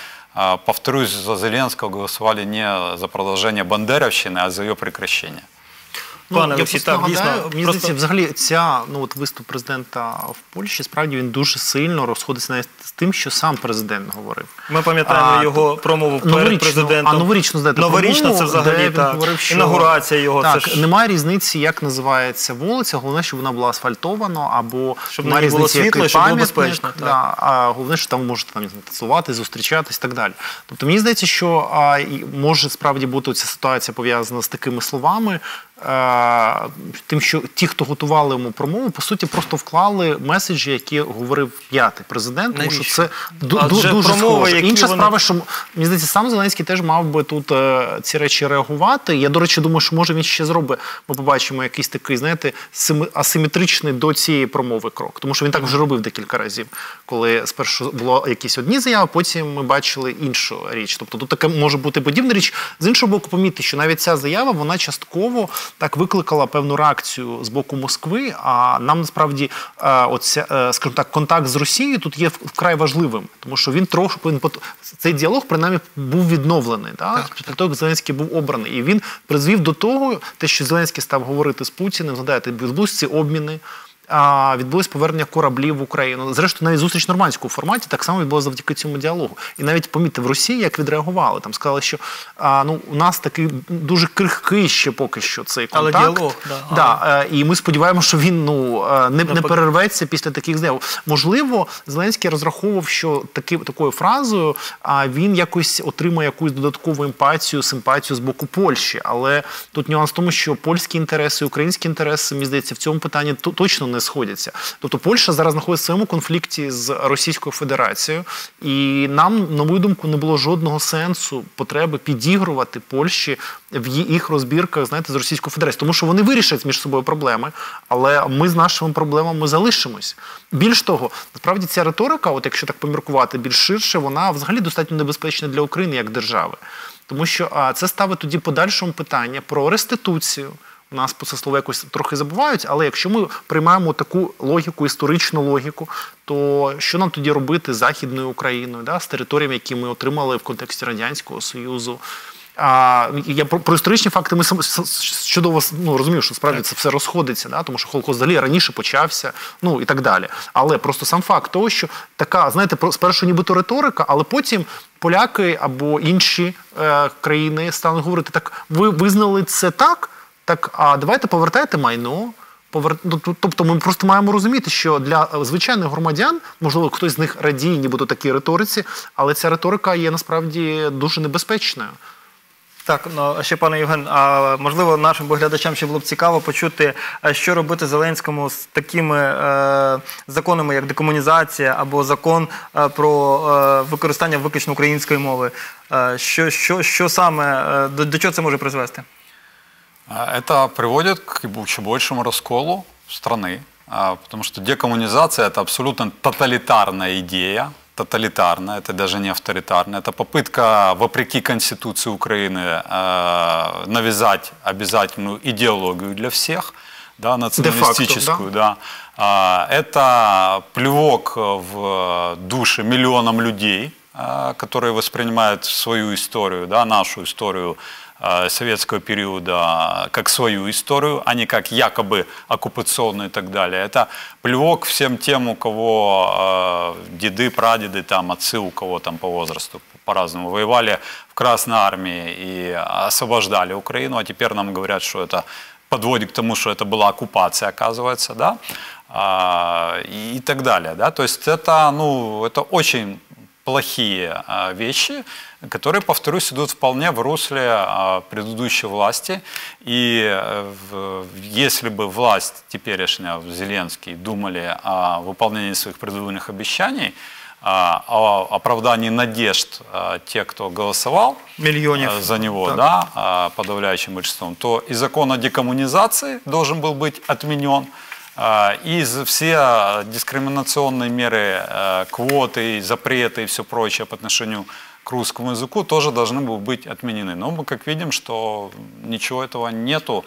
S4: повторюсь, за Зеленского голосовали не за продолжение бандеровщины, а за ее прекращение.
S1: Пане
S2: я
S1: Олексій,
S2: просто
S1: так,
S2: нагадаю,
S1: дійсно,
S2: мені
S1: просто-
S2: здається, взагалі от виступ президента в Польщі, справді він дуже сильно розходиться навіть з тим, що сам президент говорив.
S1: Ми пам'ятаємо його промову перед президентом.
S2: Новорічну, знаєте,
S1: Новорічна
S2: промову,
S1: це взагалі
S2: де він
S1: так.
S2: говорив, що
S1: Інаугурація його.
S2: так,
S1: це ж...
S2: немає різниці, як називається вулиця, головне, щоб вона була асфальтована, або
S1: Щоб
S2: немає
S1: на ній було
S2: різниці,
S1: світло,
S2: який
S1: щоб було
S2: пам'ятник,
S1: безпечно, так.
S2: да, а головне, що там можете там танцювати, зустрічатись і так далі. Тобто мені здається, що і може справді бути ця ситуація пов'язана з такими словами, тим, що ті, хто готували йому промову, по суті, просто вклали меседжі, які говорив п'ятий президент, тому що це
S1: Адже
S2: дуже
S1: промови,
S2: схоже.
S1: які
S2: Інша
S1: вони-
S2: справа, що, мені здається, сам Зеленський теж мав би тут ці речі реагувати. Я, до речі, думаю, що може він ще зробить, ми побачимо якийсь такий, знаєте, асиметричний до цієї промови крок. Тому що він так вже робив декілька разів, коли спершу було якісь одні заяви, потім ми бачили іншу річ. Тобто тут таке може бути подібна річ. З іншого боку, помітьте, що навіть ця заява, вона частково так викликала певну реакцію з боку Москви, а нам насправді скажімо так, контакт з Росією тут є вкрай важливим, тому що він трохи цей діалог принаймні був відновлений, після того, як Зеленський був обраний, і він призвів до того, те, що Зеленський став говорити з Путіним, згадайте, відбулися ці обміни, відбулось повернення кораблів в Україну. Зрештою, навіть зустріч в нормандському форматі так само відбулося завдяки цьому діалогу. І навіть, помітьте, в Росії як відреагували. Там сказали, що у нас такий дуже крихкий ще поки що цей контакт.
S1: Але діалог,
S2: і ми сподіваємося, що він не перерветься після таких заяв. Можливо, Зеленський розраховував, що такою фразою він якось отримає якусь додаткову емпатію, симпатію з боку Польщі. Але тут нюанс в тому, що польські інтереси, українські інтереси, мені здається, в цьому питанні точно не сходяться. Тобто Польща зараз знаходиться в своєму конфлікті з Російською Федерацією, і нам, на мою думку, не було жодного сенсу, потреби підігрувати Польщі в їх розбірках, знаєте, з Російською Федерацією. Тому що вони вирішать між собою проблеми, але ми з нашими проблемами залишимось. Більш того, насправді ця риторика, от якщо так поміркувати більш ширше, вона взагалі достатньо небезпечна для України як держави. Тому що це ставить тоді подальшому питання про реституцію. У нас по це слово якось трохи забувають, але якщо ми приймаємо таку логіку, історичну логіку, то що нам тоді робити з Західною Україною, з територіями, які ми отримали в контексті Радянського Союзу? Я про історичні факти ми чудово розумію, що справді це все розходиться, тому що Холокост взагалі раніше почався, і так далі. Але просто сам факт того, що така, знаєте, спершу нібито риторика, але потім поляки або інші країни стануть говорити, так ви визнали це так, а давайте повертайте майно. Тобто ми просто маємо розуміти, що для звичайних громадян, можливо, хтось з них радіє нібито такій риториці, але ця риторика є насправді дуже небезпечною.
S1: Так, а ще, пане Євген, можливо, нашим глядачам ще було б цікаво почути, що робити Зеленському з такими законами, як декомунізація або закон про використання виключно української мови. Що саме, до чого це може призвести?
S4: Это приводит к еще большему расколу страны, потому что декоммунизация – это абсолютно тоталитарная идея, тоталитарная, это даже не авторитарная, это попытка, вопреки Конституции Украины, навязать обязательную идеологию для всех, националистическую.
S2: Да.
S4: Это плевок в души миллионам людей, которые воспринимают свою историю, нашу историю советского периода как свою историю, а не как якобы оккупационную и так далее. Это плевок всем тем, у кого деды, прадеды, отцы, у кого по возрасту по-разному воевали в Красной армии и освобождали Украину, а теперь нам говорят, что это подводит к тому, что это была оккупация, оказывается, и так далее. То есть это очень плохие вещи, которые, повторюсь, идут вполне в русле предыдущей власти. И если бы власть теперешняя, Зеленский, думали о выполнении своих предвыборных обещаний, о оправдании надежд тех, кто голосовал за него, подавляющим большинством, то и закон о декоммунизации должен был быть отменен. И все дискриминационные меры, квоты, запреты и все прочее по отношению к русскому языку тоже должны были быть отменены. Но мы как видим, что ничего этого нету.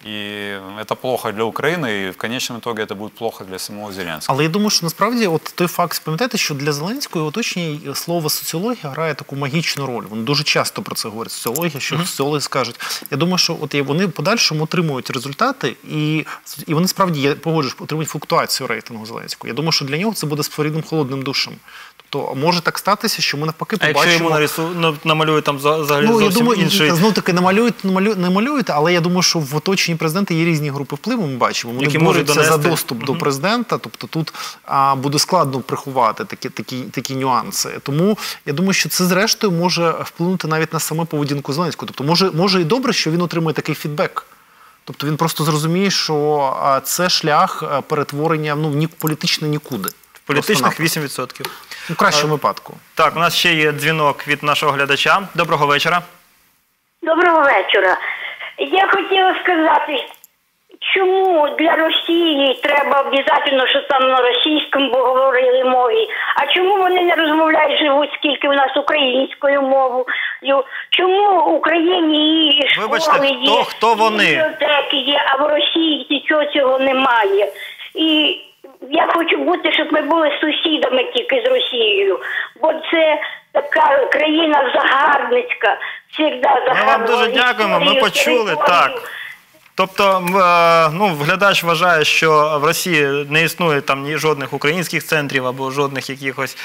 S4: И это плохо для Украины, и в конечном итоге это будет плохо для самого Зеленского.
S2: Але я думаю, що насправді от той факт, пам'ятаєте, що для Зеленського і оточення слово соціологія грає таку магічну роль. Вони дуже часто про це говорять. Соціологія, що соціологи скажуть. Я думаю, що от вони в подальшому отримують результати, і вони справді, я погоджуюсь, отримують флуктуацію рейтингу Зеленського. Я думаю, що для нього це буде своєрідним холодним душем. Тобто може так статися, що ми навпаки побачимо...
S1: А якщо йому намалюють там взагалі
S2: я
S1: зовсім
S2: думаю,
S1: інший...
S2: Знов таки не малюють, але я думаю, що в оточенні президента є різні групи впливу, ми бачимо. Вони борються за доступ до президента, тобто тут буде складно приховати такі нюанси. Тому я думаю, що це зрештою може вплинути навіть на саму поведінку Зеленського. Тобто може і добре, що він отримує такий фідбек. Тобто він просто зрозуміє, що це шлях перетворення політично нікуди.
S1: Політичних 8%.
S2: У кращому випадку.
S1: Так, у нас ще є дзвінок від нашого глядача. Доброго вечора.
S9: Доброго вечора. Я хотіла сказати, чому для Росії треба обов'язково, що там на російському говорили мові, а чому вони не розмовляють, живуть скільки у нас українською мовою? Чому в Україні і школи
S1: Вибачте,
S9: є,
S1: хто вони?
S9: бібліотеки є, а в Росії нічого цього немає? І я хочу бути, щоб ми були сусідами тільки з Росією, бо це така країна загарбницька, завжди загарбницька.
S1: Ми вам дуже дякуємо, ми почули, так. Тобто, глядач вважає, що в Росії не існує там ні жодних українських центрів або жодних якихось...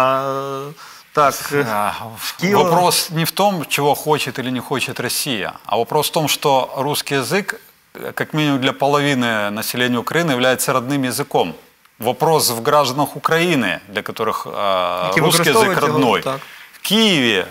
S4: Вопрос не в том, чего хочет или не хочет Россия, а вопрос в том, что русский язык, как минимум для половины населения Украины, является родным языком. Вопрос в гражданах Украины, для которых русский язык родной. В Киеве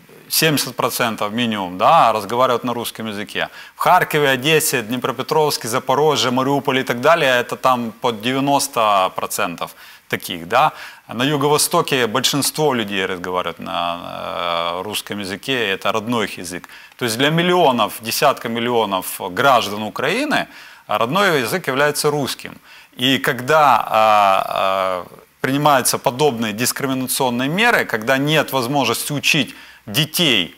S4: 70% минимум, да, разговаривают на русском языке. В Харькове, Одессе, Днепропетровске, Запорожье, Мариуполе и так далее, это там под 90% таких, да. На Юго-Востоке большинство людей разговаривают на русском языке, это родной их язык. То есть для миллионов, десятка миллионов граждан Украины родной язык является русским. И когда принимаются подобные дискриминационные меры, когда нет возможности учить детей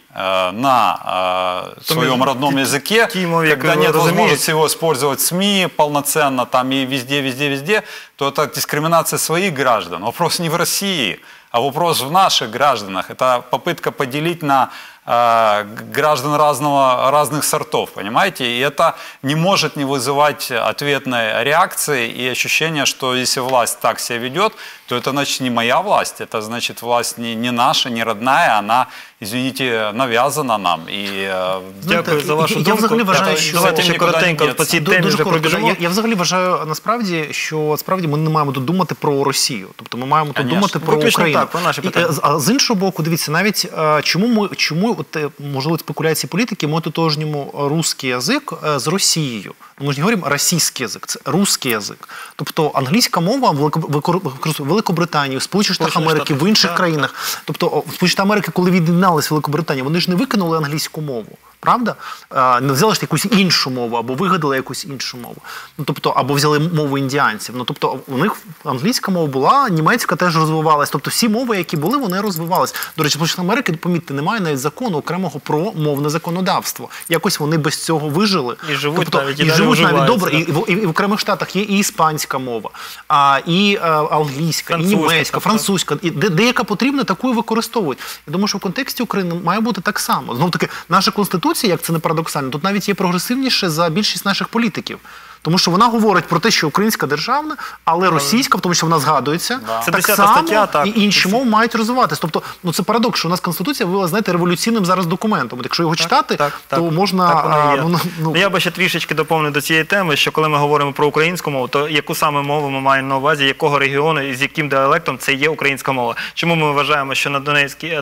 S4: на своем родном языке, когда нет возможности его использовать в СМИ полноценно там и везде, то это дискриминация своих граждан. Вопрос не в России, а вопрос в наших гражданах. Это попытка поделить на граждан разных сортов, понимаете? И это не может не вызывать ответной реакции и ощущения, что если власть так себя ведет, то это значит не моя власть, это значит власть не наша, не родная, она, извините, нав'язана нам. І
S1: дякую за вашу думку.
S2: Я взагалі вважаю, що...
S1: Давайте ще коротенько по цій темі вже пробіжимо.
S2: Я взагалі вважаю, насправді, що ми не маємо тут думати про Росію. Тобто ми маємо тут думати про Україну.
S1: Так, про наші питання.
S2: А з іншого боку, дивіться, навіть чому можливо, спекуляції політики, ми ототожнimo русский язик з Росією. Ми ж не говоримо російський язик, це русский язик. Тобто англійська мова в Великобританії, в Сполучених Штатах Америки, в інших країнах. Тобто в Сполучених Штатах Америки, коли від'єдналися Великобританія, вони ж не викинули англійську мову. Правда? Не взяли ж якусь іншу мову, або вигадали якусь іншу мову. Тобто, або взяли мову індіанців. Тобто, у них англійська мова була, німецька теж розвивалась. Тобто, всі мови, які були, вони розвивались. До речі, в Сполучених Америки, помітьте, немає навіть закону окремого про мовне законодавство. Якось вони без цього вижили.
S1: І живуть
S2: навіть добре. І в окремих штатах є і іспанська мова, і англійська, і німецька, французька. І деяка потрібна, таку і використовують. Я думаю, що в контексті України має бути так само. Знову-таки, наша Конституція, як це не парадоксально, тут навіть є прогресивніше за більшість наших політиків. Тому що вона говорить про те, що українська державна, але російська, тому що вона згадується, так само і інші мови мають розвиватися. Тобто, це парадокс, що у нас Конституція виявилася, знаєте, революційним зараз документом. Якщо його читати, то можна...
S1: Я би ще трішечки доповнив до цієї теми, що коли ми говоримо про українську мову, то яку саме мову ми маємо на увазі, якого регіону і з яким діалектом це є українська мова. Чому ми вважаємо, що на Донецькій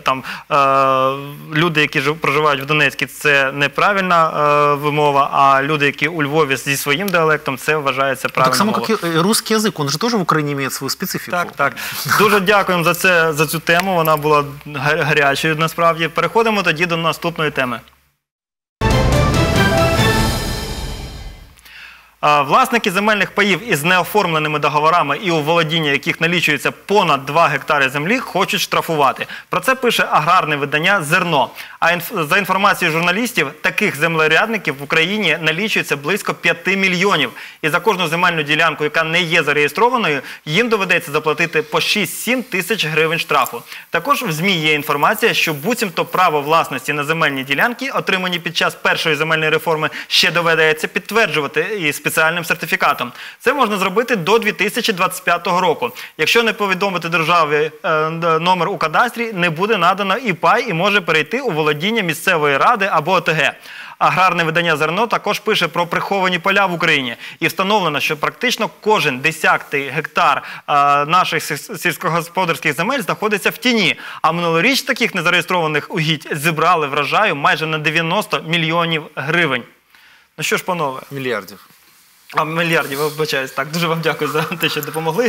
S1: люди, які проживають в Донецькій, це неправильна вимова, а люди, які у Львові зі своїм діалектом, це вважається правильною мовою.
S2: Так само, як і русский язик, він же теж в Україні має свою специфіку.
S1: Так. Дуже дякуємо за цю тему, вона була гарячою насправді. Переходимо тоді до наступної теми. Власники земельних паїв із неоформленими договорами і у володінні яких налічується понад 2 гектари землі, хочуть штрафувати. Про це пише аграрне видання «Зерно». А за інформацією журналістів, таких землерядників в Україні налічується близько 5 мільйонів. І за кожну земельну ділянку, яка не є зареєстрованою, їм доведеться заплатити по 6-7 тисяч гривень штрафу. Також в ЗМІ є інформація, що буцімто право власності на земельні ділянки, отримані під час першої земельної реформи, ще доведеться підтверджувати і спеціальним сертифікатом. Це можна зробити до 2025 року. Якщо не повідомити державі номер у кадастрі, не буде надано і пай, і може перейти у володіння місцевої ради або ОТГ. Аграрне видання «Зерно» також пише про приховані поля в Україні. І встановлено, що практично кожен 10-й гектар наших сільськогосподарських земель знаходиться в тіні. А минулоріч таких незареєстрованих угідь зібрали врожаю майже на 90 мільйонів гривень. Ну що ж, панове?
S2: Мільярдів.
S1: Мільярдів, вибачаюсь. Так, дуже вам дякую за те, що допомогли.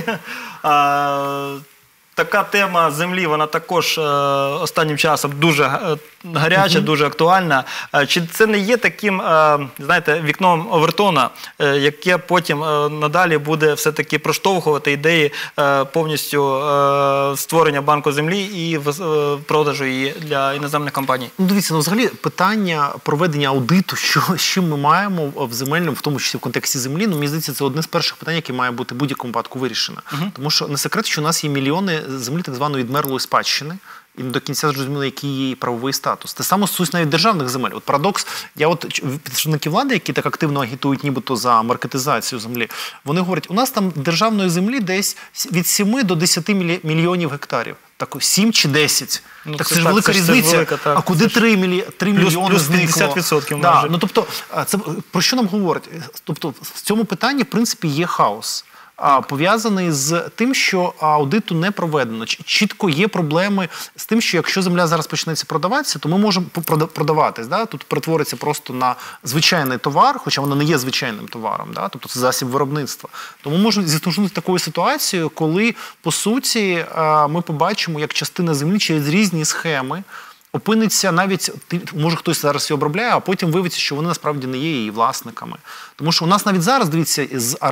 S1: Така тема землі, вона також останнім часом дуже гаряча, дуже актуальна. Чи це не є таким, знаєте, вікном Овертона, яке потім надалі буде все-таки проштовхувати ідеї повністю створення банку землі і продажу її для іноземних компаній?
S2: Ну, дивіться, ну, взагалі питання проведення аудиту, з чим ми маємо в земельному, в тому числі в контексті землі, ну, мені здається, це одне з перших питань, яке має бути в будь-якому випадку вирішено. Тому що не секрет, що у нас є мільйони землі так званої відмерлої спадщини, і до кінця зрозуміло, який є її правовий статус. Те саме стосується навіть державних земель. От парадокс, представники влади, які так активно агітують нібито за маркетизацію землі, вони говорять, у нас там державної землі десь від 7 до 10 мільйонів гектарів. Так, 7 чи 10.
S1: Ну,
S2: так це ж велика різниця. А куди 3 мільйони зникло?
S1: Плюс 50%
S2: да,
S1: майже.
S2: ну, тобто, це про що нам говорить? Тобто, в цьому питанні, в принципі, є хаос. Пов'язаний з тим, що аудиту не проведено. Чітко є проблеми з тим, що якщо земля зараз почнеться продаватися, то ми можемо продаватись. Да? Тут перетвориться просто на звичайний товар, хоча воно не є звичайним товаром. Да? Тобто це засіб виробництва. Тому можемо зіштовхнутися з такою ситуацією, коли, по суті, ми побачимо, як частина землі через різні схеми опиниться навіть, може хтось зараз її обробляє, а потім виявиться, що вони насправді не є її власниками. Тому що у нас навіть зараз, дивіться,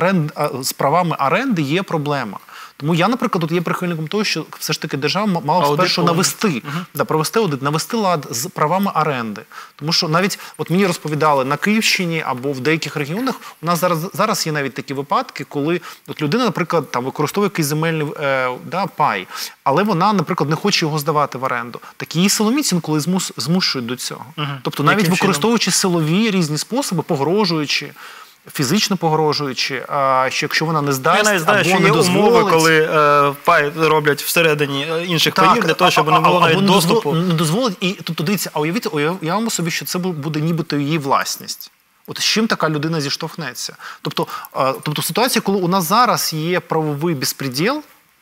S2: з правами оренди є проблема. Тому я, наприклад, тут є прихильником того, що все ж таки держава мала спершу навести, провести аудит, навести лад з правами оренди. Тому що навіть, от мені розповідали, на Київщині або в деяких регіонах, у нас зараз є навіть такі випадки, коли от людина, наприклад, там використовує якийсь земельний пай, але вона, наприклад, не хоче його здавати в оренду. Так її силоміць інколи змушують до цього. Тобто навіть використовуючи силові різні способи, погрожуючи, фізично погрожуючи, що якщо вона не здасть,
S1: я навіть знаю,
S2: або
S1: що
S2: не
S1: є
S2: дозволить...
S1: умови, коли пай роблять всередині інших паїв, для того, щоб не було навіть доступу.
S2: Не дозволить, і тобто, дивіться, а уявимо собі, що це буде нібито її власність. От з чим така людина зіштовхнеться? Тобто ситуація, коли у нас зараз є правовий безпреділ,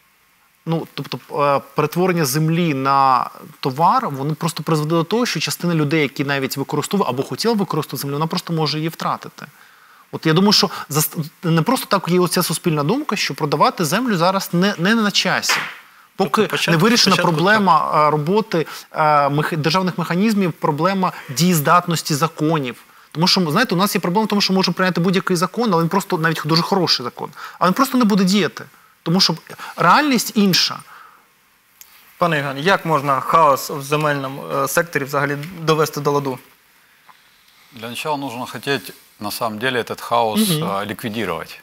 S2: ну, тобто перетворення землі на товар, вони просто призведе до того, що частина людей, які навіть використовують або хотіли використовувати землю, вона просто може її втратити. От я думаю, що не просто так є оця суспільна думка, що продавати землю зараз не на часі. Поки не вирішена проблема роботи державних механізмів, проблема дієздатності законів. Тому що, знаєте, у нас є проблема в тому, що можемо прийняти будь-який закон, але він просто, навіть дуже хороший закон, але він просто не буде діяти. Тому що реальність інша.
S1: Пане Євгене, як можна хаос в земельному секторі взагалі довести до ладу?
S4: Для начала нужно хотеть, на самом деле, этот хаос ликвидировать.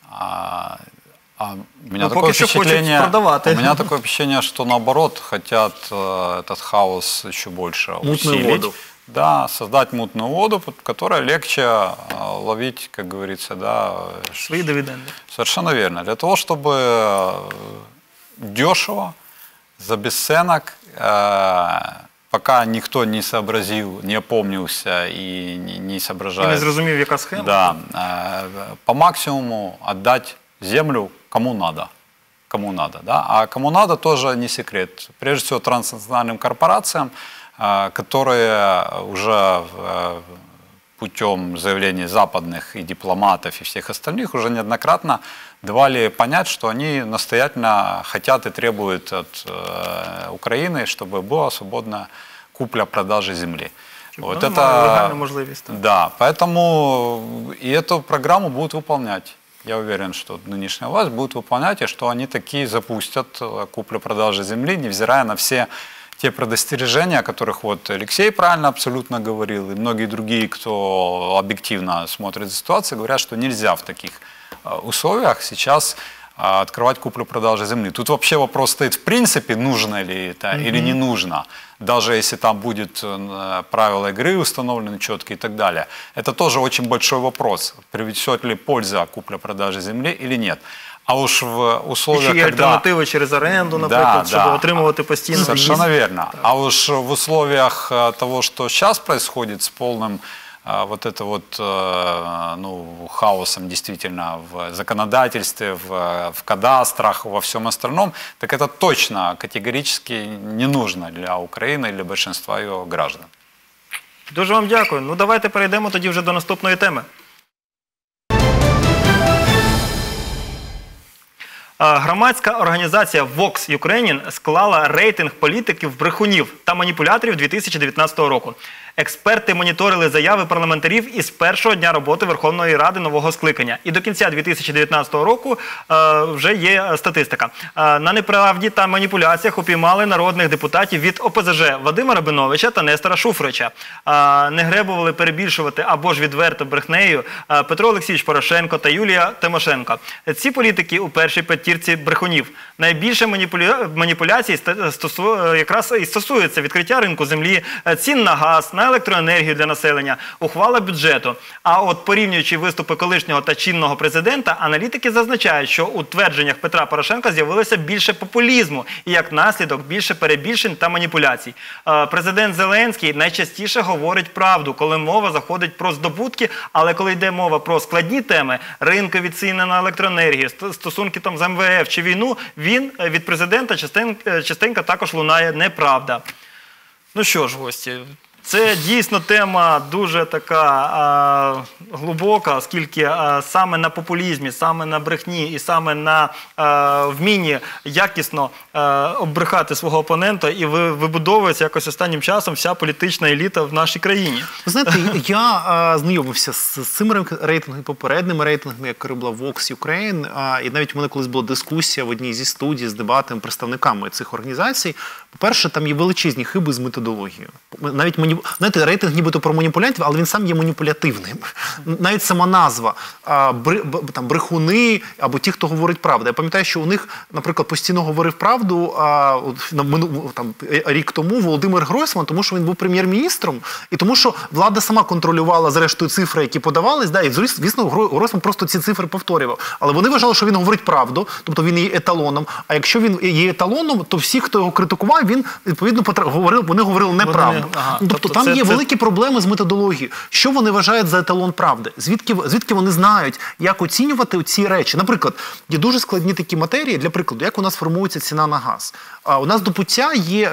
S4: У меня такое впечатление, что наоборот хотят этот хаос еще больше усилить. Да, создать мутную воду, в которой легче ловить, как говорится, да,
S1: свои дивиденды.
S4: Совершенно верно. Для того, чтобы дешево, за бесценок, пока никто не сообразил, не опомнился и не соображает.
S1: И не зрозумів, яка схема.
S4: Да, по максимуму отдать землю кому надо. Кому надо, да? А кому надо тоже не секрет. Прежде всего транснациональным корпорациям, которые уже путем заявлений западных и дипломатов и всех остальных уже неоднократно давали понять, что они настоятельно хотят и требуют от Украины, чтобы была свободная купля-продажа земли. Вот
S1: Ну, легальную возможность.
S4: Да, поэтому и эту программу будут выполнять. Я уверен, что нынешняя власть будет выполнять, и что они такие запустят куплю-продажу земли, невзирая на все те предостережения, о которых вот Алексей правильно абсолютно говорил, и многие другие, кто объективно смотрит за ситуацию, говорят, что нельзя в таких условиях сейчас открывать куплю-продажу земли. Тут вообще вопрос стоит, в принципе, нужно ли это или не нужно, даже если там будет правила игры установлены четкие и так далее. Это тоже очень большой вопрос, приведет ли польза купля-продажи земли или нет. А уж в условиях,
S1: Чи є альтернативи через оренду, наприклад, щоб отримувати постійно.
S4: Совершенно верно. А уж в условиях того, что сейчас происходит с полным вот это вот, ну, хаосом действительно в законодательстве, в кадастрах, во всем остальном, так это точно категорически не нужно для Украины и для большинства ее граждан.
S1: Дуже вам дякую. Ну, давайте перейдемо тоді вже до наступної теми. Громадська організація Vox Ukrainian склала рейтинг політиків-брехунів та маніпуляторів 2019 року. Експерти моніторили заяви парламентарів із першого дня роботи Верховної Ради нового скликання. І до кінця 2019 року вже є статистика. На неправді та маніпуляціях упіймали народних депутатів від ОПЗЖ Вадима Рабиновича та Нестора Шуфрича. Не гребували перебільшувати або ж відверто брехнею Петро Олексійович Порошенко та Юлія Тимошенко. Ці політики у першій п'ятірці брехунів. Найбільше маніпуляцій якраз і стосується відкриття ринку землі, цін на газ, на електроенергію для населення, ухвала бюджету. А от порівнюючи виступи колишнього та чинного президента, аналітики зазначають, що у твердженнях Петра Порошенка з'явилося більше популізму і як наслідок більше перебільшень та маніпуляцій. Президент Зеленський найчастіше говорить правду, коли мова заходить про здобутки, але коли йде мова про складні теми, ринкові ціни на електроенергію, стосунки там з МВФ чи війну, він від президента частенько також лунає неправда. Ну що ж, гості, це дійсно тема дуже така глибока, оскільки саме на популізмі, саме на брехні і саме на вмінні якісно оббрехати свого опонента і вибудовується якось останнім часом вся політична еліта в нашій країні.
S2: Ви знаєте, я знайомився з цими рейтингами, попередніми рейтингами, як робила Vox Ukraine, і навіть у мене колись була дискусія в одній зі студій з дебатами представниками цих організацій. По-перше, там є величезні хиби з методологією. Навіть знаєте, рейтинг нібито про маніпулянтів, але він сам є маніпулятивним. Навіть сама назва там, брехуни або ті, хто говорить правду. Я пам'ятаю, що у них, наприклад, постійно говорив правду там, рік тому Володимир Гройсман, тому що він був прем'єр-міністром, і тому що влада сама контролювала, зрештою, цифри, які подавались, да, і, звісно, Гройсман просто ці цифри повторював. Але вони вважали, що він говорить правду, тобто він є еталоном, а якщо він є еталоном, то всі, хто його критикував, він, відповідно, вони говорили неправду. Тобто там є великі проблеми з методологією. Що вони вважають за еталон правди? Звідки вони знають, як оцінювати ці речі? Наприклад, є дуже складні такі матерії, для прикладу, як у нас формується ціна на газ. У нас до пуття є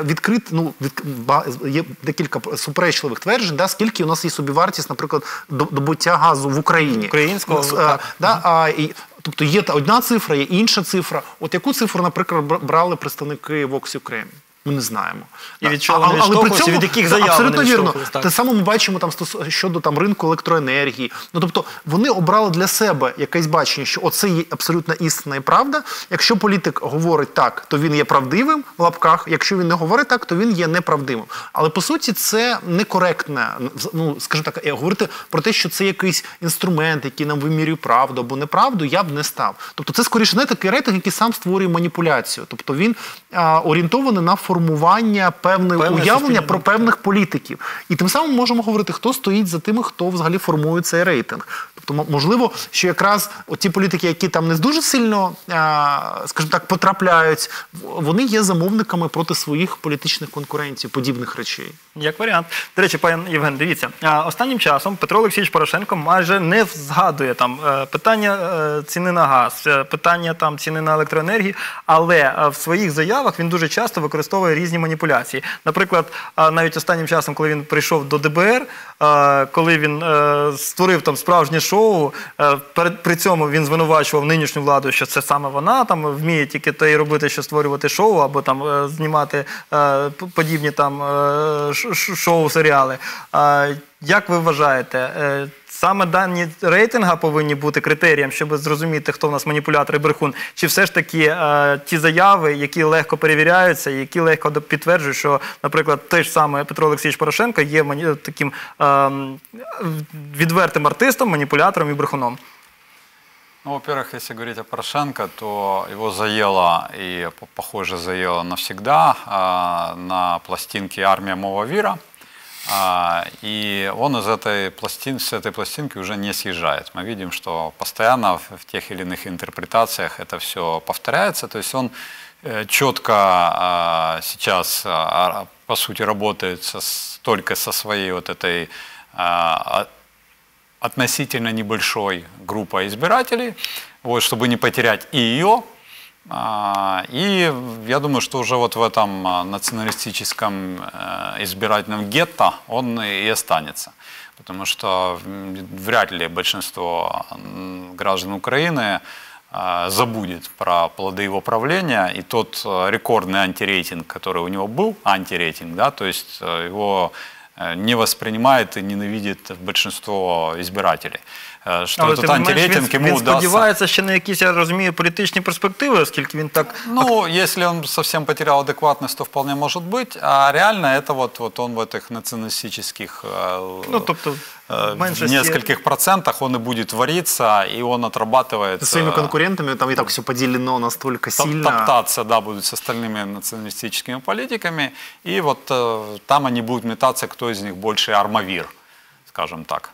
S2: є декілька суперечливих тверджень, да, скільки у нас є собівартість, наприклад, добуття газу в Україні.
S1: Українського, так.
S2: Тобто є одна цифра, є інша цифра. От яку цифру, наприклад, брали представники Vox Ukraine? Ми не знаємо.
S1: І від чого вони відштовхуються, від яких заяв вони відштовхуються?
S2: Абсолютно вірно. Те саме ми бачимо там, щодо там, ринку електроенергії. Ну, тобто вони обрали для себе якесь бачення, що оце є абсолютно істина і правда. Якщо політик говорить так, то він є правдивим, в лапках. Якщо він не говорить так, то він є неправдивим. Але, по суті, це некоректне, ну, скажімо так, говорити про те, що це якийсь інструмент, який нам вимірює правду або неправду, я б не став. Тобто це, скоріше, не такий рейтинг, який сам створює маніпуляцію. Тобто він орієнтований на формування певного уявлення про певних політиків. І тим самим можемо говорити, хто стоїть за тими, хто взагалі формує цей рейтинг. Тобто, можливо, що якраз ті політики, які там не дуже сильно, скажімо так, потрапляють, вони є замовниками проти своїх політичних конкурентів, подібних речей.
S1: Як варіант. До речі, пан Євген, дивіться, останнім часом Петро Олексійович Порошенко майже не згадує там питання ціни на газ, питання там ціни на електроенергію, але в своїх заявах він дуже часто використовує різні маніпуляції. Наприклад, навіть останнім часом, коли він прийшов до ДБР, коли він створив там справжнє шоу. При цьому він звинувачував нинішню владу, що це саме вона там вміє тільки те й робити, що створювати шоу або там знімати подібні там шоу-серіали. Як ви вважаєте, саме дані рейтинга повинні бути критерієм, щоб зрозуміти, хто в нас маніпулятор і брехун? Чи все ж таки ті заяви, які легко перевіряються, які легко підтверджують, що, наприклад, той ж самий Петро Олексійович Порошенко є таким відвертим артистом, маніпулятором і брехуном?
S4: Ну, во-первых, если говорить о Порошенко, то его заело, и, похоже, заело навсегда на пластинке «Армия Мова Вира». И он с этой пластинки уже не съезжает. Мы видим, что постоянно в тех или иных интерпретациях это все повторяется. То есть он четко сейчас, по сути, работает только со своей вот этой относительно небольшой группой избирателей, вот, чтобы не потерять и ее. И я думаю, что уже вот в этом националистическом избирательном гетто он и останется. Потому что вряд ли большинство граждан Украины забудет про плоды его правления. И тот рекордный антирейтинг, который у него был, антирейтинг, да, то есть его не воспринимает и ненавидит большинство избирателей. Що
S1: але
S4: тут антирейтинг ему
S1: він
S4: удастся.
S1: сподівається ще на якісь, я розумію, політичні перспективи, оскільки він так...
S4: Ну, если он совсем потерял адекватность, то вполне может быть. А реально это вот он в этих националистических в нескольких процентах он и будет вариться, и он отрабатывает...
S2: Со своими конкурентами там и так все поделено настолько сильно.
S4: Топтаться, да, будут с остальными националистическими политиками. И вот там они будут метаться, кто из них больше армавир, скажем так.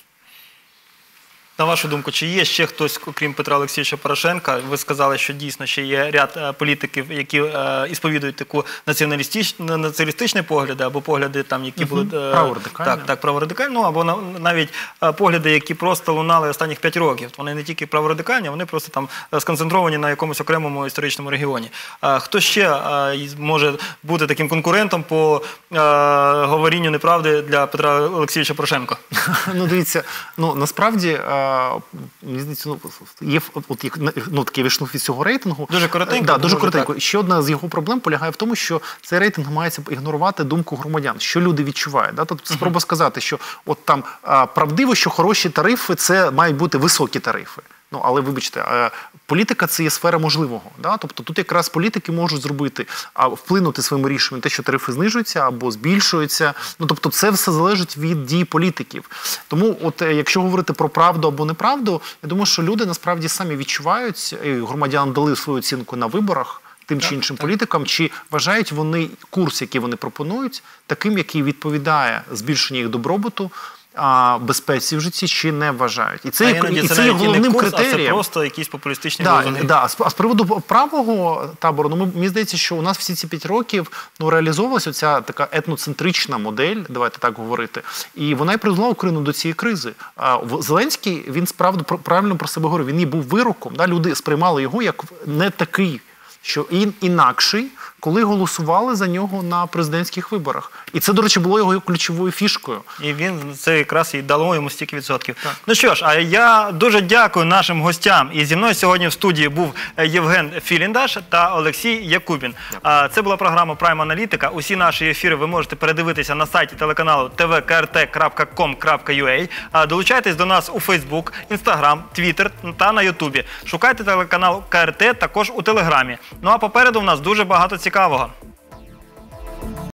S1: На вашу думку, чи є ще хтось, окрім Петра Олексійовича Порошенка? Ви сказали, що дійсно ще є ряд політиків, які ісповідують таку націоналістичні погляди, або погляди, там, які були
S2: праворадикальні.
S1: Так, праворадикальні, ну, або навіть погляди, які просто лунали останніх 5 років. Вони не тільки праворадикальні, вони просто там сконцентровані на якомусь окремому історичному регіоні. Хто ще може бути таким конкурентом по говорінню неправди для Петра Олексійовича Порошенка?
S2: Ну, дивіться, насправді мені здається, є такий висновок від цього рейтингу.
S1: Дуже коротенько.
S2: Дуже коротенько. Ще одна з його проблем полягає в тому, що цей рейтинг має ігнорувати думку громадян, що люди відчувають. Тобто спроба сказати, що от там правдиво, що хороші тарифи – це мають бути високі тарифи. Ну, але, вибачте, політика – це є сфера можливого. Да? Тобто тут якраз політики можуть зробити, вплинути своїм рішенням те, що тарифи знижуються або збільшуються. Ну, тобто це все залежить від дій політиків. Тому от якщо говорити про правду або неправду, я думаю, що люди насправді самі відчувають, і громадяни дали свою оцінку на виборах тим чи іншим політикам, чи вважають вони курс, який вони пропонують, таким, який відповідає збільшенню їх добробуту, безпеці в житті, чи не вважають. І це є головним критерієм.
S1: Це просто якісь популістичні лозунги.
S2: А з приводу правого табору, мені здається, що у нас всі ці 5 років реалізовувалася ця така етноцентрична модель, давайте так говорити, і вона і призвела Україну до цієї кризи. Зеленський, він справді правильно про себе говорив, він і був вироком, люди сприймали його як не такий, що інакший, коли голосували за нього на президентських виборах. І це, до речі, було його ключовою фішкою.
S1: І це якраз і дало йому стільки відсотків. Так. Ну що ж, а я дуже дякую нашим гостям. І зі мною сьогодні в студії був Євген Філіндаш та Олексій Якубін. Це була програма Prime Аналітика. Усі наші ефіри ви можете передивитися на сайті телеканалу tvkrt.com.ua. Долучайтесь до нас у Facebook, Instagram, Twitter та на YouTube. Шукайте телеканал КРТ також у Телеграмі. Ну а попереду в нас дуже багато цікавого.